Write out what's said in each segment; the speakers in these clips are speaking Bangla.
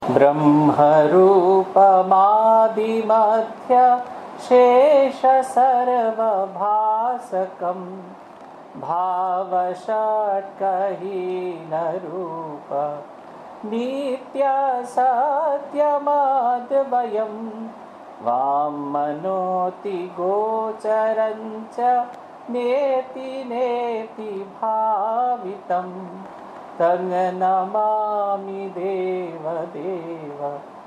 ब्रह्मरूपमादिमध्य शेष सर्वभासकं भावषट्कहीनरूप नित्यसत्यमद्वयं वामनोति गोचरञ्च नेति नेति भावितं तं नमामि देवदेव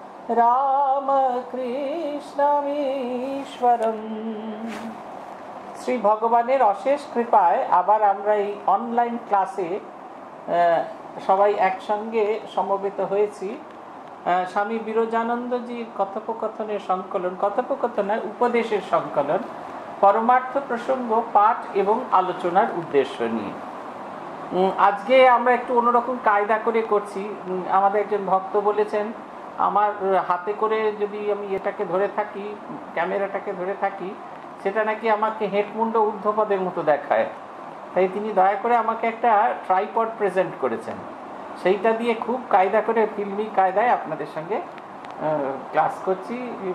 রামকৃষ্ণমীশ্বরম। শ্রী ভগবানের অশেষ কৃপায় আবার আমরা এই অনলাইন ক্লাসে সবাই একসঙ্গে সমবেত হয়েছি। স্বামী বিরজানন্দজির কথোপকথনের সংকলন, কথোপকথনের উপদেশের সংকলন, পরমার্থ প্রসঙ্গ পাঠ এবং আলোচনার উদ্দেশ্য নিয়ে আজকে আমরা একটু অন্যরকম কায়দা করে করছি। আমাদের একজন ভক্ত বলেছেন, আমার হাতে করে যদি আমি এটাকে ধরে থাকি, ক্যামেরাটাকে ধরে থাকি, সেটা নাকি আমাকে হেডমুন্ড ঊর্ধ্বপদের মতো দেখায়। তাই তিনি দয়া করে আমাকে একটা ট্রাইপড প্রেজেন্ট করেছেন। সেইটা দিয়ে খুব কায়দা করে ফিল্মি কায়দায় আপনাদের সঙ্গে ক্লাস করছি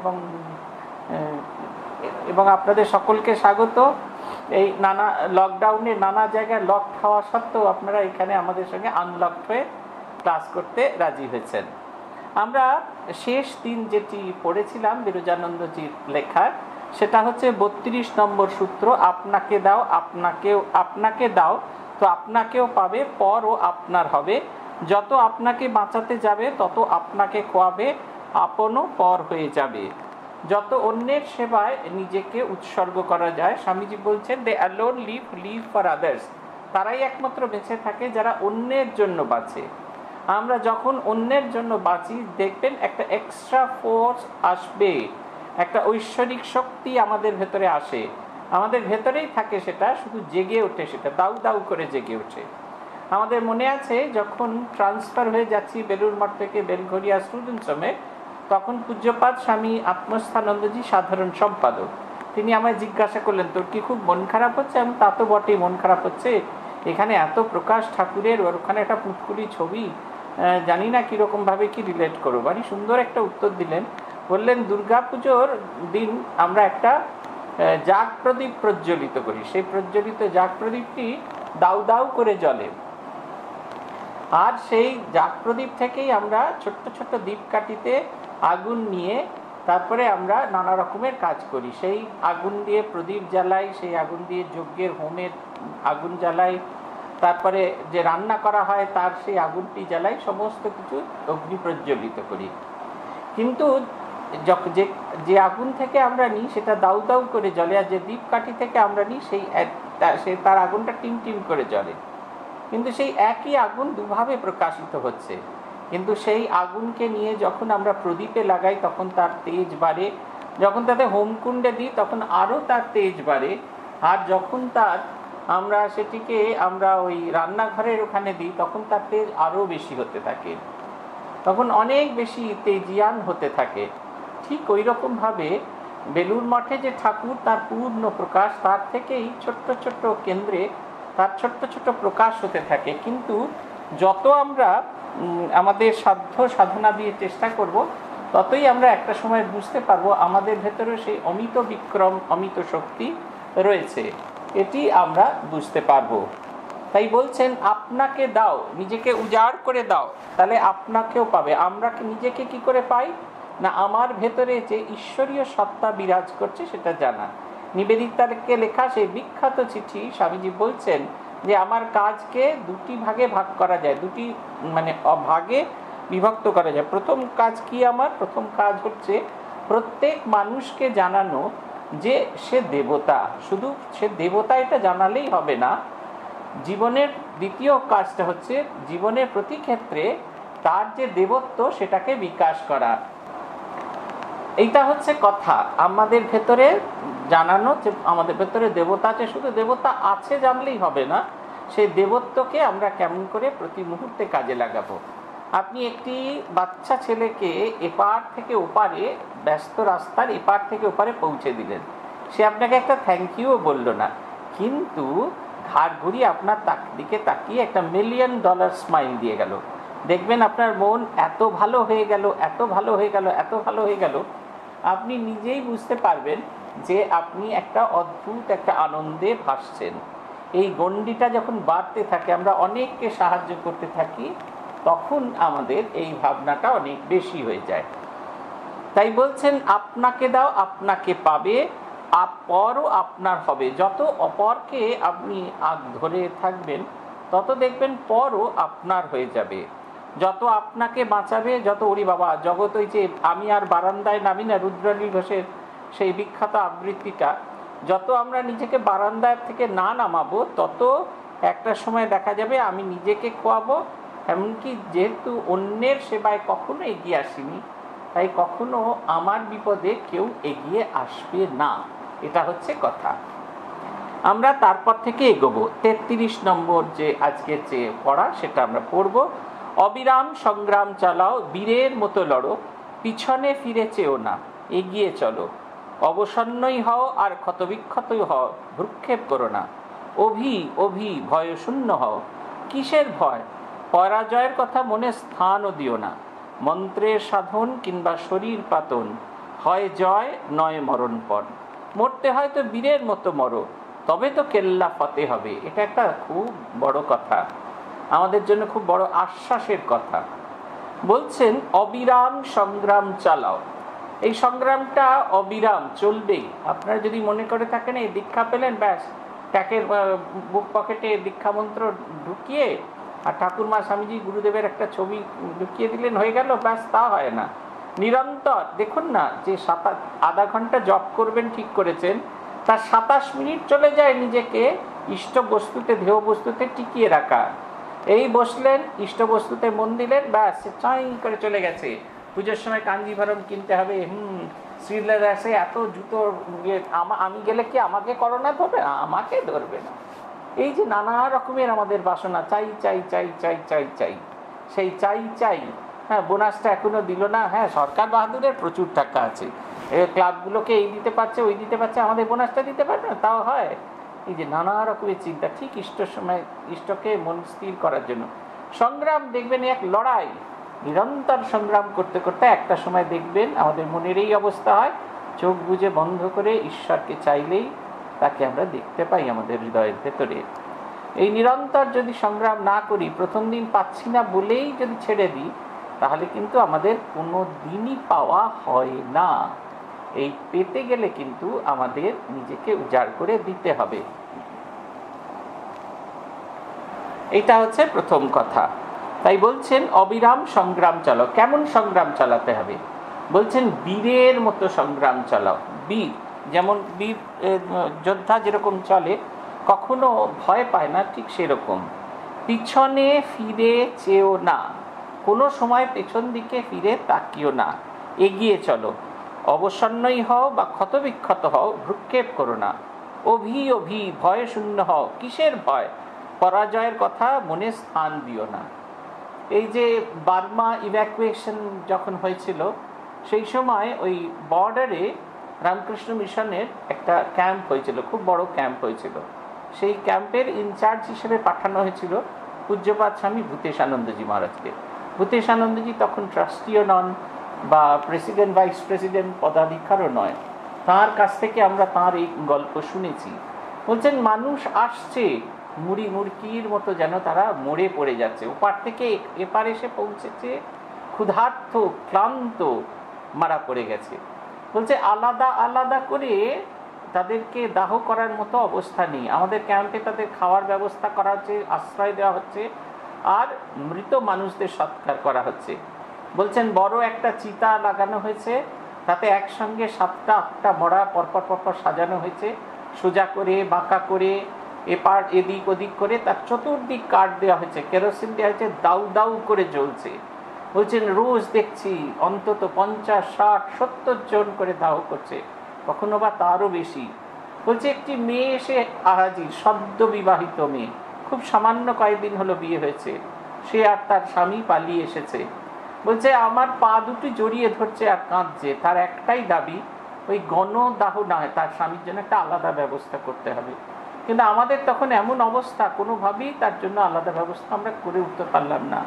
এবং আপনাদের সকলকে স্বাগত। এই নানা লকডাউনে নানা জায়গায় লক খাওয়া সত্ত্বেও আপনারা এখানে আমাদের সঙ্গে আনলকড হয়ে ক্লাস করতে রাজি হয়েছেন। আমরা শেষ দিন যেটি পড়েছিলাম বিরজানন্দজির লেখার, সেটা হচ্ছে 32 নম্বর সূত্র, আপনাকে দাও আপনাকে দাও তো আপনাকেও পাবে, পরও আপনার হবে। যত আপনাকে বাঁচাতে যাবে তত আপনাকে খোয়াবে, আপনও পর হয়ে যাবে। যত অন্যের সেবায় নিজেকে উৎসর্গ করা যায়, স্বামীজি বলছেন, they alone live for others. তারাই একমাত্র বেঁচে থাকে যারা অন্যের জন্য বাঁচে। আমরা যখন অন্যের জন্য বাঁচি, দেখবেন একটা এক্সট্রা ফোর্স আসবে, একটা ঐশ্বরিক শক্তি আমাদের ভেতরে আসে, আমাদের ভেতরেই থাকে, সেটা শুধু জেগে ওঠে, সেটা দাউ দাউ করে জেগে ওঠে। আমাদের মনে আছে যখন ট্রান্সফার হয়ে যাচ্ছি বেলুড় মঠ থেকে বেলঘরিয়া স্টুডেন্টসমে, তখন পূজ্যপাদ স্বামী আত্মস্থানন্দজি সাধারণ সম্পাদক, তিনি আমায় জিজ্ঞাসা করলেন, তোর কি খুব মন খারাপ হচ্ছে? আমি, তা তো বটেই, মন খারাপ হচ্ছে। এখানে এত প্রকাশ ঠাকুরের, ওর ওখানে একটা পুটকুলি ছবি, জানি না কীরকমভাবে কি রিলেট করবো। বাড়ি সুন্দর একটা উত্তর দিলেন, বললেন, দুর্গাপুজোর দিন আমরা একটা জাগ প্রদীপ প্রজ্বলিত করি, সেই প্রজ্বলিত জাগ প্রদীপটি দাউ দাউ করে জ্বলে, আর সেই জাগ প্রদীপ থেকেই আমরা ছোট্ট ছোট্ট দীপকাঠিতে আগুন নিয়ে তারপরে আমরা নানা রকমের কাজ করি। সেই আগুন দিয়ে প্রদীপ জ্বালাই, সেই আগুন দিয়ে যজ্ঞের হোমের আগুন জ্বালাই, তারপরে যে রান্না করা হয় তার সেই আগুনটি জ্বালাই, সমস্ত কিছু অগ্নি প্রজ্বলিত করি। কিন্তু যে আগুন থেকে আমরা নিই সেটা দাউ দাউ করে জ্বলে, আর যে দীপকাঠি থেকে আমরা নিই সেই তার আগুনটা টিম টিম করে জ্বলে। কিন্তু সেই একই আগুন দুভাবে প্রকাশিত হচ্ছে। কিন্তু সেই আগুনকে নিয়ে যখন আমরা প্রদীপে লাগাই তখন তার তেজ বাড়ে, যখন তাতে হোমকুণ্ডে দিই তখন আরও তার তেজ বাড়ে, আর যখন আমরা সেটিকে ওই রান্নাঘরের ওখানে দিই তখন তার তেজ আরও বেশি হতে থাকে, তখন অনেক বেশি তেজিয়ান হতে থাকে। ঠিক ওই রকমভাবে বেলুড় মঠে যে ঠাকুর, তার পূর্ণ প্রকাশ, তার থেকেই ছোট্ট ছোট্ট কেন্দ্রে তার ছোট্ট ছোট্ট প্রকাশ হতে থাকে। কিন্তু যত আমরা আমাদের সাধ্য সাধনা দিয়ে চেষ্টা করব, ততই আমরা একটা সময় বুঝতে পারবো আমাদের ভেতরে সেই অমিত বিক্রম, অমিত শক্তি রয়েছে, এটি আমরা বুঝতে পারবো। তাই বলছেন, আপনাকে দাও, নিজেকে উজাড় করে দাও, তাহলে আপনাকেও পাবে। আমরা নিজেকে কি করে পাই না, আমার ভেতরে যে ঈশ্বরীয় সত্তা বিরাজ করছে সেটা জানা। নিবেদিতাকে লেখা সেই বিখ্যাত চিঠি, স্বামীজি বলছেন যে আমার কাজকে দুটি ভাগে ভাগ করা যায়, দুটি ভাগে বিভক্ত করা যায়। প্রথম কাজ কি আমার? প্রথম কাজ হচ্ছে প্রত্যেক মানুষকে জানানো যে সে দেবতা। শুধু সে দেবতা এটা জানালেই হবে না, জীবনের দ্বিতীয় কাজটা হচ্ছে জীবনের প্রতি ক্ষেত্রে তার যে দেবত্ব সেটাকে বিকাশ করা। এইটা হচ্ছে কথা, আমাদের ভেতরে জানানো যে আমাদের ভেতরে দেবতা আছে। শুধু দেবতা আছে জানলেই হবে না, সেই দেবত্বকে আমরা কেমন করে প্রতি মুহূর্তে কাজে লাগাবো। আপনি একটি বাচ্চা ছেলেকে এপার থেকে ওপারে, ব্যস্ত রাস্তার এপার থেকে ওপারে পৌঁছে দিলেন, সে আপনাকে একটা থ্যাংক ইউও বলল না, কিন্তু ঘাড় ঘুরিয়ে আপনার দিকে তাকিয়ে একটা $1,000,000 স্মাইল দিয়ে গেল। দেখবেন আপনার মন এত ভালো হয়ে গেল, এত ভালো হয়ে গেল, এত ভালো হয়ে গেল, আপনি নিজেই বুঝতে পারবেন যে আপনি একটা অদ্ভুত একটা আনন্দে ভাসছেন। এই গণ্ডিটা যখন বাড়তে থাকে, আমরা অনেককে সাহায্য করতে থাকি, তখন আমাদের এই ভাবনাটা অনেক বেশি হয়ে যায়। তাই বলছেন আপনাকে দাও আপনাকে পাবে, পরও আপনার হবে। যত অপরকে আপনি ধরে থাকবেন তত দেখবেন পরও আপনার হয়ে যাবে। যত আপনাকে বাঁচাবে, যত ওরে বাবা জগৎ, ওই যে আমি আর বারান্দায় নামি না, রুদ্রনীল ঘোষের সেই বিখ্যাত আবৃত্তিটা, যত আমরা নিজেকে বারান্দায় থেকে না নামাবো তত একটা সময় দেখা যাবে আমি নিজেকে খোয়াবো। এমনকি যেহেতু অন্যের সেবায় কখনো এগিয়ে আসিনি, তাই কখনো আমার বিপদে কেউ এগিয়ে আসবে না, এটা হচ্ছে কথা। আমরা তারপর থেকে এগোবো। 33 নম্বর যে আজকের যে পড়া, সেটা আমরা পড়ব। অবিরাম সংগ্রাম চালাও, বীরের মতো লড়ো, পিছনে ফিরে চেও না, এগিয়ে চলো। অবসন্নই হও আর ক্ষতবিক্ষতই হও, ভ্রুক্ষেপ করো না। অভি অভি ভয়শূন্য হও, কিসের ভয়? পরাজয়ের কথা মনে স্থানও দিও না। মন্ত্রের সাধন কিংবা শরীর পাতন, হয় জয় নয় মরণপণ। মরতে হয় তো বীরের মতো মরো, তবে তো কেল্লা ফতে হবে। এটা একটা খুব বড় কথা, আমাদের জন্য খুব বড় আশ্বাসের কথা। বলছেন অবিরাম সংগ্রাম চালাও। এই সংগ্রামটা অবিরাম চলবেই। আপনারা যদি মনে করে থাকেন এই দীক্ষা পেলেন, ব্যাস ট্যাকের বুক পকেটে দীক্ষা মন্ত্র ঢুকিয়ে আর ঠাকুরমা স্বামীজি গুরুদেবের একটা ছবি ঢুকিয়ে দিলেন, হয়ে গেল, ব্যাস, তা হয় না। নিরন্তর দেখুন না, যে আধা ঘন্টা জপ করবেন ঠিক করেছেন, তার 27 মিনিট চলে যায় নিজেকে ইষ্ট বস্তুতে, দেহ বস্তুতে টিকিয়ে রাখা। এই বসলেন, ইষ্ট বস্তুতে মন দিলেন, ব্যাস চাই করে চলে গেছে। পুজোর সময় কাঞ্জিভরম কিনতে হবে, শ্রীলের আসে এত জুতো, আমি গেলে কি আমাকে করোনা ধরবে? আমাকে ধরবে না। এই যে নানা রকমের আমাদের বাসনা, চাই চাই চাই চাই চাই চাই, সেই চাই চাই। হ্যাঁ, বোনাসটা এখনো দিল না। হ্যাঁ, সরকার বাহাদুরের প্রচুর টাকা আছে, ক্লাবগুলোকে এই দিতে পারছে, ওই দিতে পারছে, আমাদের বোনাসটা দিতে পারবে না, তাও হয়। এই যে নানা রকমের চিন্তা, ঠিক ইষ্টর সময় ইষ্টকে মন স্থির করার জন্য সংগ্রাম, দেখবেন এক লড়াই, নিরন্তর সংগ্রাম করতে করতে একটা সময় দেখবেন আমাদের মনের এই অবস্থা হয়, চোখ বুজে বন্ধ করে ঈশ্বরকে চাইলেই তাকে আমরা দেখতে পাই আমাদের হৃদয়ের ভেতরে। এই নিরন্তর যদি সংগ্রাম না করি, প্রথম দিন পাচ্ছি না বলেই যদি ছেড়ে দিই, তাহলে কিন্তু আমাদের কোনো দিনই পাওয়া হয় না। এই পেতে গেলে কিন্তু আমাদের নিজেকে উজাড় করে দিতে হবে। এটা হচ্ছে প্রথম কথা। তাই বলছেন অবিরাম সংগ্রাম চালাও। কেমন সংগ্রাম চালাতে হবে? বলছেন বীরের মতো সংগ্রাম চালাও। বীর যেমন বীর যোদ্ধা যেরকম চলে, কখনো ভয় পায় না, ঠিক সেরকম। পিছনে ফিরে চেও না, কোনো সময় পেছন দিকে ফিরে তাকিও না, এগিয়ে চলো। অবসন্নই হও বা ক্ষতবিক্ষত হও, ভ্রুক্ষেপ করো না। অভি অভি ভয় শূন্য হও, কিসের ভয়? পরাজয়ের কথা মনে স্থান দিও না। এই যে বার্মা ইভ্যাকুয়েশন যখন হয়েছিল, সেই সময় ওই বর্ডারে রামকৃষ্ণ মিশনের একটা ক্যাম্প হয়েছিল, খুব বড় ক্যাম্প হয়েছিল। সেই ক্যাম্পের ইনচার্জ হিসেবে পাঠানো হয়েছিল পূজ্যপাদ স্বামী ভূতেশানন্দজি মহারাজকে। ভূতেশানন্দজি তখন ট্রাস্টিও নন বা প্রেসিডেন্ট ভাইস প্রেসিডেন্ট পদাধিকারও নয়। তাঁর কাছ থেকে আমরা তাঁর এই গল্প শুনেছি। বলছেন মানুষ আসছে মুড়ি মুড়কির মতো, যেন তারা মরে পড়ে যাচ্ছে, ওপার থেকে এপার এসে পৌঁছেছে, ক্ষুধার্ত ক্লান্ত মারা পড়ে গেছে। বলছে আলাদা আলাদা করে তাদেরকে দাহ করার মতো অবস্থা নেই। আমাদের ক্যাম্পে তাদের খাওয়ার ব্যবস্থা করা হচ্ছে, আশ্রয় দেওয়া হচ্ছে, আর মৃত মানুষদের সৎকার করা হচ্ছে। বলছেন বড় একটা চিতা লাগানো হয়েছে, তাতে একসঙ্গে 7টা 8টা মরা পরপর পরপর সাজানো হয়েছে, সোজা করে বাঁকা করে, এপার এদিক ওদিক করে, তার চতুর্দিক কাঠ দেওয়া হয়েছে, কেরোসিন দেওয়া হয়েছে, দাউ দাউ করে জ্বলছে। বলছেন রোজ দেখছি অন্তত 50, 60, 70 জন করে দাহ করছে, কখনো বা তারও বেশি। বলছে একটি মেয়ে এসে হাজির, সদ্য বিবাহিত মেয়ে, খুব সামান্য কয়েকদিন হলো বিয়ে হয়েছে, সে আর তার স্বামী পালিয়ে এসেছে। বলছে আমার পা দুটি জড়িয়ে ধরছে আর কাঁদছে, তার একটাই দাবি ওই গণদাহ না হয়, তার স্বামীর জন্য একটা আলাদা ব্যবস্থা করতে হবে। কিন্তু আমাদের তখন এমন অবস্থা, কোনোভাবেই তার জন্য আলাদা ব্যবস্থা আমরা করে উঠতে পারলাম না।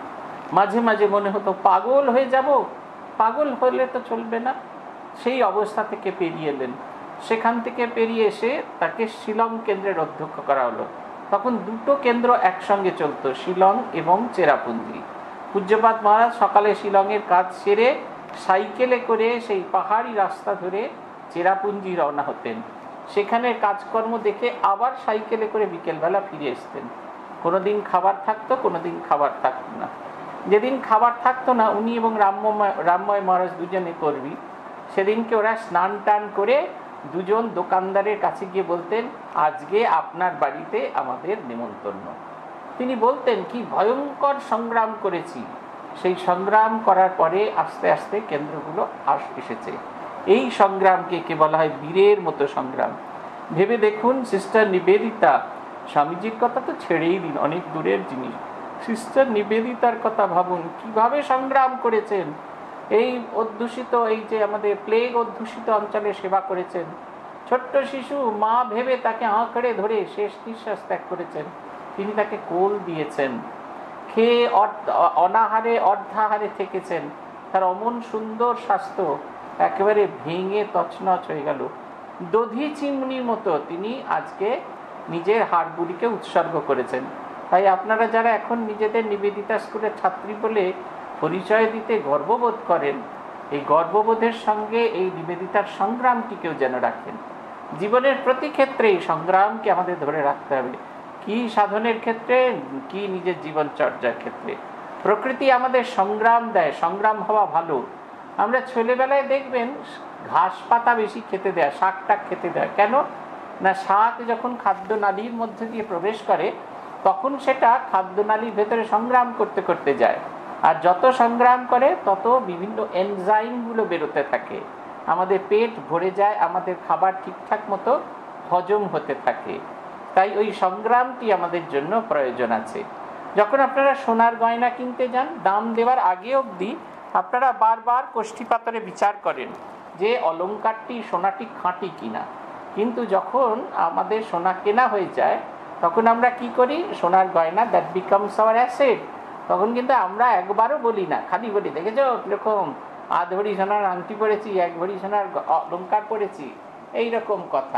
মাঝে মাঝে মনে হতো পাগল হয়ে যাব, পাগল হলে তো চলবে না। সেই অবস্থা থেকে পেরিয়ে এলেন। সেখান থেকে পেরিয়ে এসে তাকে শিলং কেন্দ্রের অধ্যক্ষ করা হলো। তখন দুটো কেন্দ্র একসঙ্গে চলতো, শিলং এবং চেরাপুঞ্জি। পূজ্যপাদ মহারাজ সকালে শিলংয়ের কাজ সেরে সাইকেলে করে সেই পাহাড়ি রাস্তা ধরে চেরাপুঞ্জি রওনা হতেন। সেখানে কাজকর্ম দেখে আবার সাইকেলে করে বিকেলবেলা ফিরে আসতেন। কোনোদিন খাবার থাকতো, কোনোদিন খাবার থাকতো না। যেদিন খাবার থাকতো না, উনি এবং রামময় মহারাজ দুজনে কর্মী, সেদিনকে ওরা স্নান টান করে দুজন দোকানদারের কাছে গিয়ে বলতেন, আজকে আপনার বাড়িতে আমাদের নেমন্তন্ন। তিনি বলতেন, কি ভয়ঙ্কর সংগ্রাম করেছি। সেই সংগ্রাম করার পরে আস্তে আস্তে কেন্দ্রগুলো এসেছে। এই সংগ্রামকে কে বলা হয়? বীরের মতো সংগ্রাম। ভেবে দেখুন, সিস্টার নিবেদিতা, স্বামীজির কথা তো ছেড়েই দিন, অনেক দূরের জিনিস। সিস্টার নিবেদিতার কথা ভাবুন, কিভাবে সংগ্রাম করেছেন। এই অধ্যুষিত, এই যে আমাদের প্লেগ অধ্যুষিত অঞ্চলে সেবা করেছেন। ছোট্ট শিশু মা ভেবে তাকে আঁকড়ে ধরে শেষ নিঃশ্বাস ত্যাগ করেছেন। তিনি তাকে কোল দিয়েছেন। খেয়ে অনাহারে অর্ধাহারে থেকেছেন। তার অমন সুন্দর স্বাস্থ্য একেবারে ভেঙে তছনছ হয়ে গেল। দধি চিমনির মতো তিনি আজকে নিজের হাড়গুলিকে উৎসর্গ করেছেন। তাই আপনারা যারা এখন নিজেদের নিবেদিতা স্কুলের ছাত্রী বলে পরিচয় দিতে গর্ববোধ করেন, এই গর্ববোধের সঙ্গে এই নিবেদিতার সংগ্রামটিকেও যেন রাখেন। জীবনের প্রতি ক্ষেত্রে এই সংগ্রামকে আমাদের ধরে রাখতে হবে। কি সাধনের ক্ষেত্রে, কি নিজের জীবনচর্যার ক্ষেত্রে। প্রকৃতি আমাদের সংগ্রাম দেয়, সংগ্রাম হওয়া ভালো। আমরা ছেলেবেলায় দেখবেন ঘাস পাতা বেশি খেতে দেয়, শাক টাক খেতে দেয়। কেন না, শাক যখন খাদ্যনালীর মধ্যে দিয়ে প্রবেশ করে তখন সেটা খাদ্যনালীর ভেতরে সংগ্রাম করতে করতে যায়। আর যত সংগ্রাম করে তত বিভিন্ন এনজাইমগুলো বেরোতে থাকে, আমাদের পেট ভরে যায়, আমাদের খাবার ঠিকঠাক মতো হজম হতে থাকে। তাই ওই সংগ্রামটি আমাদের জন্য প্রয়োজন আছে। যখন আপনারা সোনার গয়না কিনতে যান, দাম দেওয়ার আগে অবধি আপনারা বারবার কোষ্ঠী পাথরে বিচার করেন যে অলংকারটি, সোনাটি খাঁটি কিনা। কিন্তু যখন আমাদের সোনা কেনা হয়ে যায় তখন আমরা কি করি? সোনার গয়না, দ্যাট বিকামস আওয়ার অ্যাসেট। তখন কিন্তু আমরা একবারও বলি না, খালি বলি, দেখেছ এরকম আধ ভরি সোনার আংটি পরেছি, এক ভরি সোনার অলংকার পরেছি, এইরকম কথা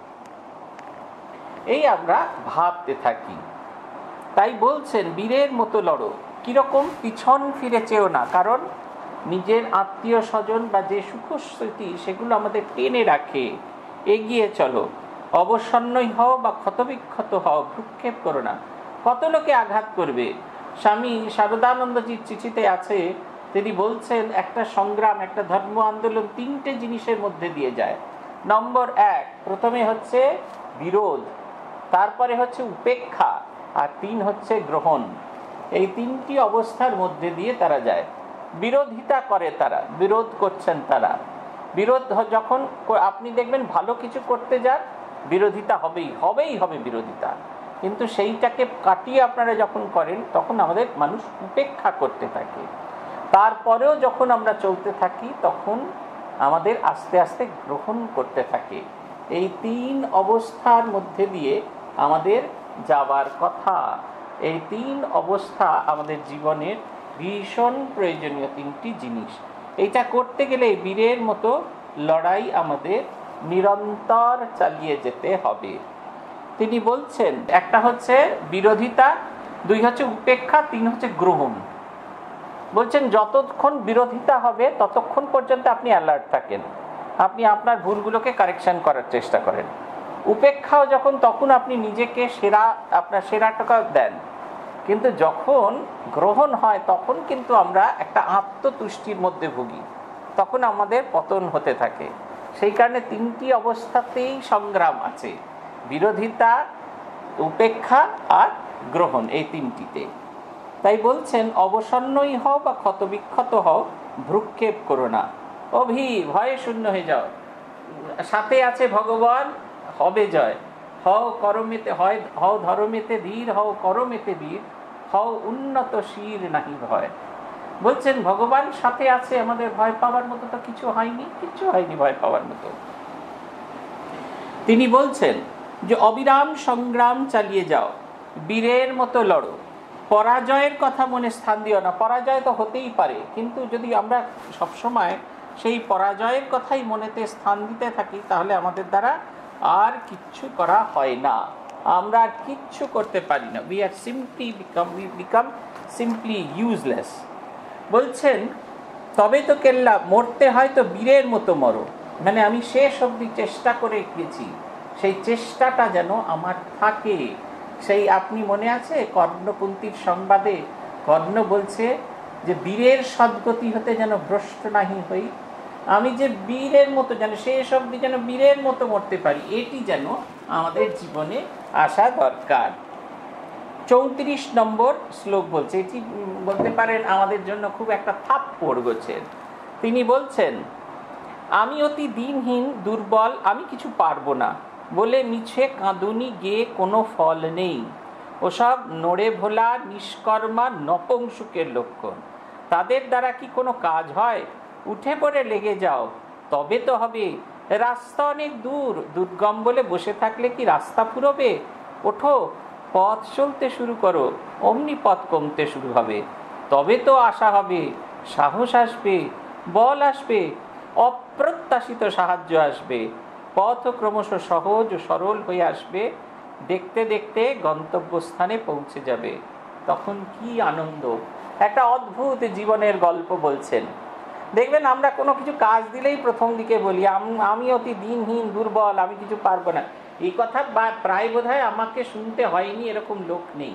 এই আমরা ভাবতে থাকি। তাই বলছেন, বীরের মতো লড়ো। কিরকম? পিছন ফিরে চেও না। কারণ নিজের আত্মীয় স্বজন বা যে সুখ স্মৃতি সেগুলো আমাদের টেনে রাখে। এগিয়ে চলো, অবসন্নই হও বা ক্ষতবিক্ষত হও, ভ্রুক্ষেপ করো না। কত লোকে আঘাত করবে। স্বামী শারদানন্দজির চিঠিতে আছে, তিনি বলছেন একটা সংগ্রাম, একটা ধর্ম আন্দোলন তিনটে জিনিসের মধ্যে দিয়ে যায়। নম্বর 1, প্রথমে হচ্ছে বিরোধ, তারপরে হচ্ছে উপেক্ষা, আর 3 হচ্ছে গ্রহণ। এই তিনটি অবস্থার মধ্যে দিয়ে তারা যায়। বিরোধিতা করে তারা, বিরোধ করছেন তারা। বিরোধ যখন আপনি দেখবেন ভালো কিছু করতে যান, বিরোধিতা হবেই হবে বিরোধিতা। কিন্তু সেইটাকে কাটিয়ে আপনারা যখন করেন তখন আমাদের মানুষ উপেক্ষা করতে থাকে। তারপরেও যখন আমরা চলতে থাকি তখন আমাদের আস্তে আস্তে গ্রহণ করতে থাকে। এই 3 অবস্থার মধ্যে দিয়ে আমাদের যাবার কথা। এই 3 অবস্থা আমাদের জীবনের ভীষণ প্রয়োজনীয় 3টি জিনিস। এইটা করতে গেলে বীরের মতো লড়াই আমাদের নিরন্তর চালিয়ে যেতে হবে। তিনি বলছেন, একটা হচ্ছে বিরোধিতা, 2 হচ্ছে উপেক্ষা, 3 হচ্ছে গ্রহণ। বলছেন যতক্ষণ বিরোধিতা হবে ততক্ষণ পর্যন্ত আপনি অ্যালার্ট থাকেন, আপনি আপনার ভুলগুলোকে কারেকশন করার চেষ্টা করেন। উপেক্ষাও যখন, তখন আপনি নিজেকে আপনার সেরাটা দেন। কিন্তু যখন গ্রহণ হয় তখন কিন্তু আমরা একটা আত্মতুষ্টির মধ্যে ভুগি, তখন আমাদের পতন হতে থাকে। সেই কারণে 3টি অবস্থাতেই সংগ্রাম আছে, বিরোধিতা, উপেক্ষা আর গ্রহণ, এই 3টিতে। তাই বলছেন অবসন্নই হও বা ক্ষতবিক্ষত হও, ভ্রুক্ষেপ করো না, ভয়ে শূন্য হয়ে যাও। সাথে আছে ভগবান, হবে জয়। হও করমেতে, হও ধর্মেতে ধীর, হও করমেতে বীর, হও উন্নত শির নাহি ভয়। বলছেন ভগবান সাথে আছে, আমাদের ভয় পাওয়ার মতো তো কিছু হয়নি, কিচ্ছু হয়নি ভয় পাওয়ার মতো। তিনি বলছেন যে অবিরাম সংগ্রাম চালিয়ে যাও, বীরের মতো লড়ো। পরাজয়ের কথা মনে স্থান দিও না। পরাজয় তো হতেই পারে, কিন্তু যদি আমরা সবসময় সেই পরাজয়ের কথাই মনেতে স্থান দিতে থাকি তাহলে আমাদের দ্বারা আর কিচ্ছু করা হয় না, আমরা আর কিচ্ছু করতে পারি না। We become simply useless. বলছেন তবে তো কেল্লা, মরতে হয় তো বীরের মতো মরো। মানে আমি শেষ অবধি চেষ্টা করে গেছি, সেই চেষ্টাটা যেন আমার থাকে। সেই আপনি মনে আছে কর্ণপন্থীর সংবাদে কর্ণ বলছে যে বীরের সদ্গতি হতে যেন ভ্রষ্ট নাহি হই, আমি যে বীরের মতো যেন শেষ অবধি যেন বীরের মতো মরতে পারি, এটি যেন আমাদের জীবনে আসা দরকার। 34 নম্বর শ্লোক বলছে, এটি বলতে পারেন আমাদের জন্য খুব একটা থাপ্পড় গোছের। তিনি বলছেন আমি অতি দিনহীন দুর্বল, আমি কিছু পারবো না বলে মিছে কাঁদুনি গে কোনো ফল নেই। ওসব নড়ে ভোলা নিষ্কর্মা নপুংসুকের লক্ষণ, তাদের দ্বারা কি কোনো কাজ হয়? উঠে পড়ে লেগে যাও তবে তো হবে। রাস্তা অনেক দূর, দুর্গম বলে বসে থাকলে কি রাস্তা ফুরবে? ওঠো, পথ চলতে শুরু করো, অমনি পথ কমতে শুরু হবে। তবে তো আশা হবে, সাহস আসবে, বল আসবে, অপ্রত্যাশিত সাহায্য আসবে, পথ ক্রমশ সহজ ও সরল হয়ে আসবে, দেখতে দেখতে গন্তব্যস্থানে পৌঁছে যাবে। তখন কি আনন্দ! একটা অদ্ভুত জীবনের গল্প বলছেন। দেখবেন আমরা কোনো কিছু কাজ দিলেই প্রথম দিকে বলি আমি অতি দিনহীন দুর্বল, আমি কিছু পারবো না। এই কথা প্রায় বোধহয় আমাকে শুনতে হয়নি এরকম লোক নেই।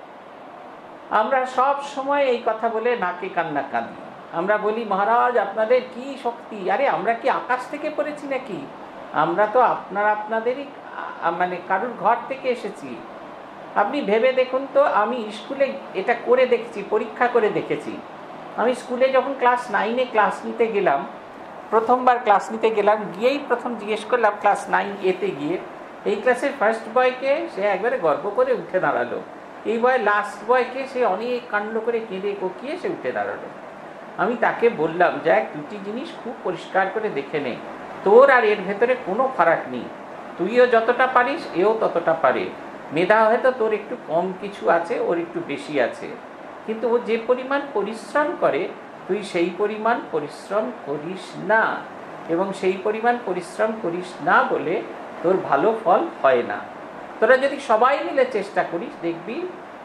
আমরা সব সময় এই কথা বলে নাকে কান্না কাঁদি। আমরা বলি মহারাজ আপনাদের কি শক্তি, আরে আমরা কি আকাশ থেকে পড়েছি নাকি? আমরা তো আপনাদেরই মানে কারুর ঘর থেকে এসেছি। আপনি ভেবে দেখুন তো, আমি স্কুলে এটা করে দেখেছি, পরীক্ষা করে দেখেছি। আমি স্কুলে যখন ক্লাস 9-এ ক্লাস নিতে গেলাম, প্রথমবার ক্লাস নিতে গেলাম, গিয়েই প্রথম জিজ্ঞেস করলাম ক্লাস 9A-তে গিয়ে, এই ক্লাসের ফার্স্ট বয়কে সে একবারে গর্ব করে উঠে দাঁড়ালো, এই বয় লাস্ট বয়কে সে অনেক কাণ্ড করে কেঁদে কোকিয়ে সে উঠে দাঁড়ালো। আমি তাকে বললাম যে দুটি জিনিস খুব পরিষ্কার করে দেখে নে, তোর আর এর ভেতরে কোনো ফারাক নেই, তুইও যতটা পারিস এও ততটা পারে। মেধা হয়তো তোর একটু কম কিছু আছে, ওর একটু বেশি আছে, কিন্তু ও যে পরিমাণ পরিশ্রম করে তুই সেই পরিমাণ পরিশ্রম করিস না, এবং সেই পরিমাণ পরিশ্রম করিস না বলে তোর ভালো ফল হয় না। তোরা যদি সবাই মিলে চেষ্টা করিস দেখবি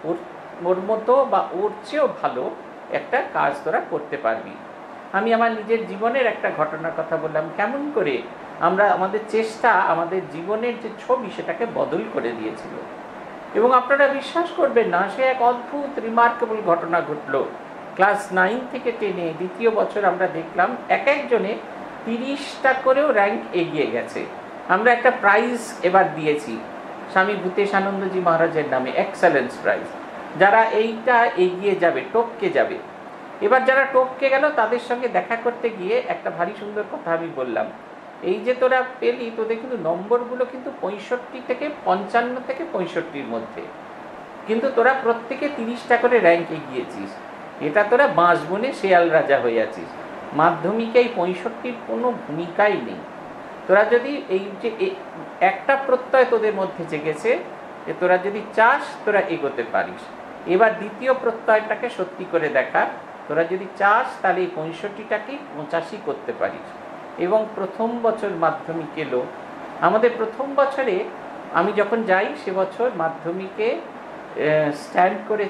ওর মতো বা ওর চেয়েও ভালো একটা কাজ তোরা করতে পারবি। আমি আমার নিজের জীবনের একটা ঘটনার কথা বললাম, কেমন করে আমরা আমাদের চেষ্টা আমাদের জীবনের যে ছবি সেটাকে বদল করে দিয়েছিল। এবং আপনারা বিশ্বাস করবেন না, সে এক অদ্ভুত রিমার্কেবল ঘটনা ঘটলো। ক্লাস 9 থেকে 10-এ দ্বিতীয় বছর আমরা দেখলাম এক একজনে 30টা করেও র্যাঙ্ক এগিয়ে গেছে। আমরা একটা প্রাইজ এবার দিয়েছি স্বামী ভূতেশানন্দজি মহারাজের নামে, এক্সেলেন্স প্রাইজ। যারা এইটা এগিয়ে যাবে, টপকে যাবে। এবার যারা টপকে গেল তাদের সঙ্গে দেখা করতে গিয়ে একটা ভারী সুন্দর কথা আমি বললাম, এই যে তোরা পেলি, তোদের কিন্তু নম্বরগুলো কিন্তু 65 থেকে 55 থেকে 65-র মধ্যে, কিন্তু তোরা প্রত্যেকে 30টা করে র্যাঙ্কে গিয়েছিস। এটা তোরা বাঁশবনে শেয়াল রাজা হয়ে আছিস। মাধ্যমিকে এই 65-র কোনো ভূমিকাই নেই। তোরা যদি এই যে একটা প্রত্যয় তোদের মধ্যে জেগেছে যে তোরা যদি চাস তোরা এগোতে পারিস, এবার দ্বিতীয় প্রত্যয়টাকে সত্যি করে দেখা, তোরা যদি চাস তাহলে এই 65টাকে 85 করতে পারিস। এবং প্রথম বছর মাধ্যমিক এলো, আমাদের প্রথম বছরে আমি যখন যাই সে বছর মাধ্যমিকে স্ট্যান্ড করে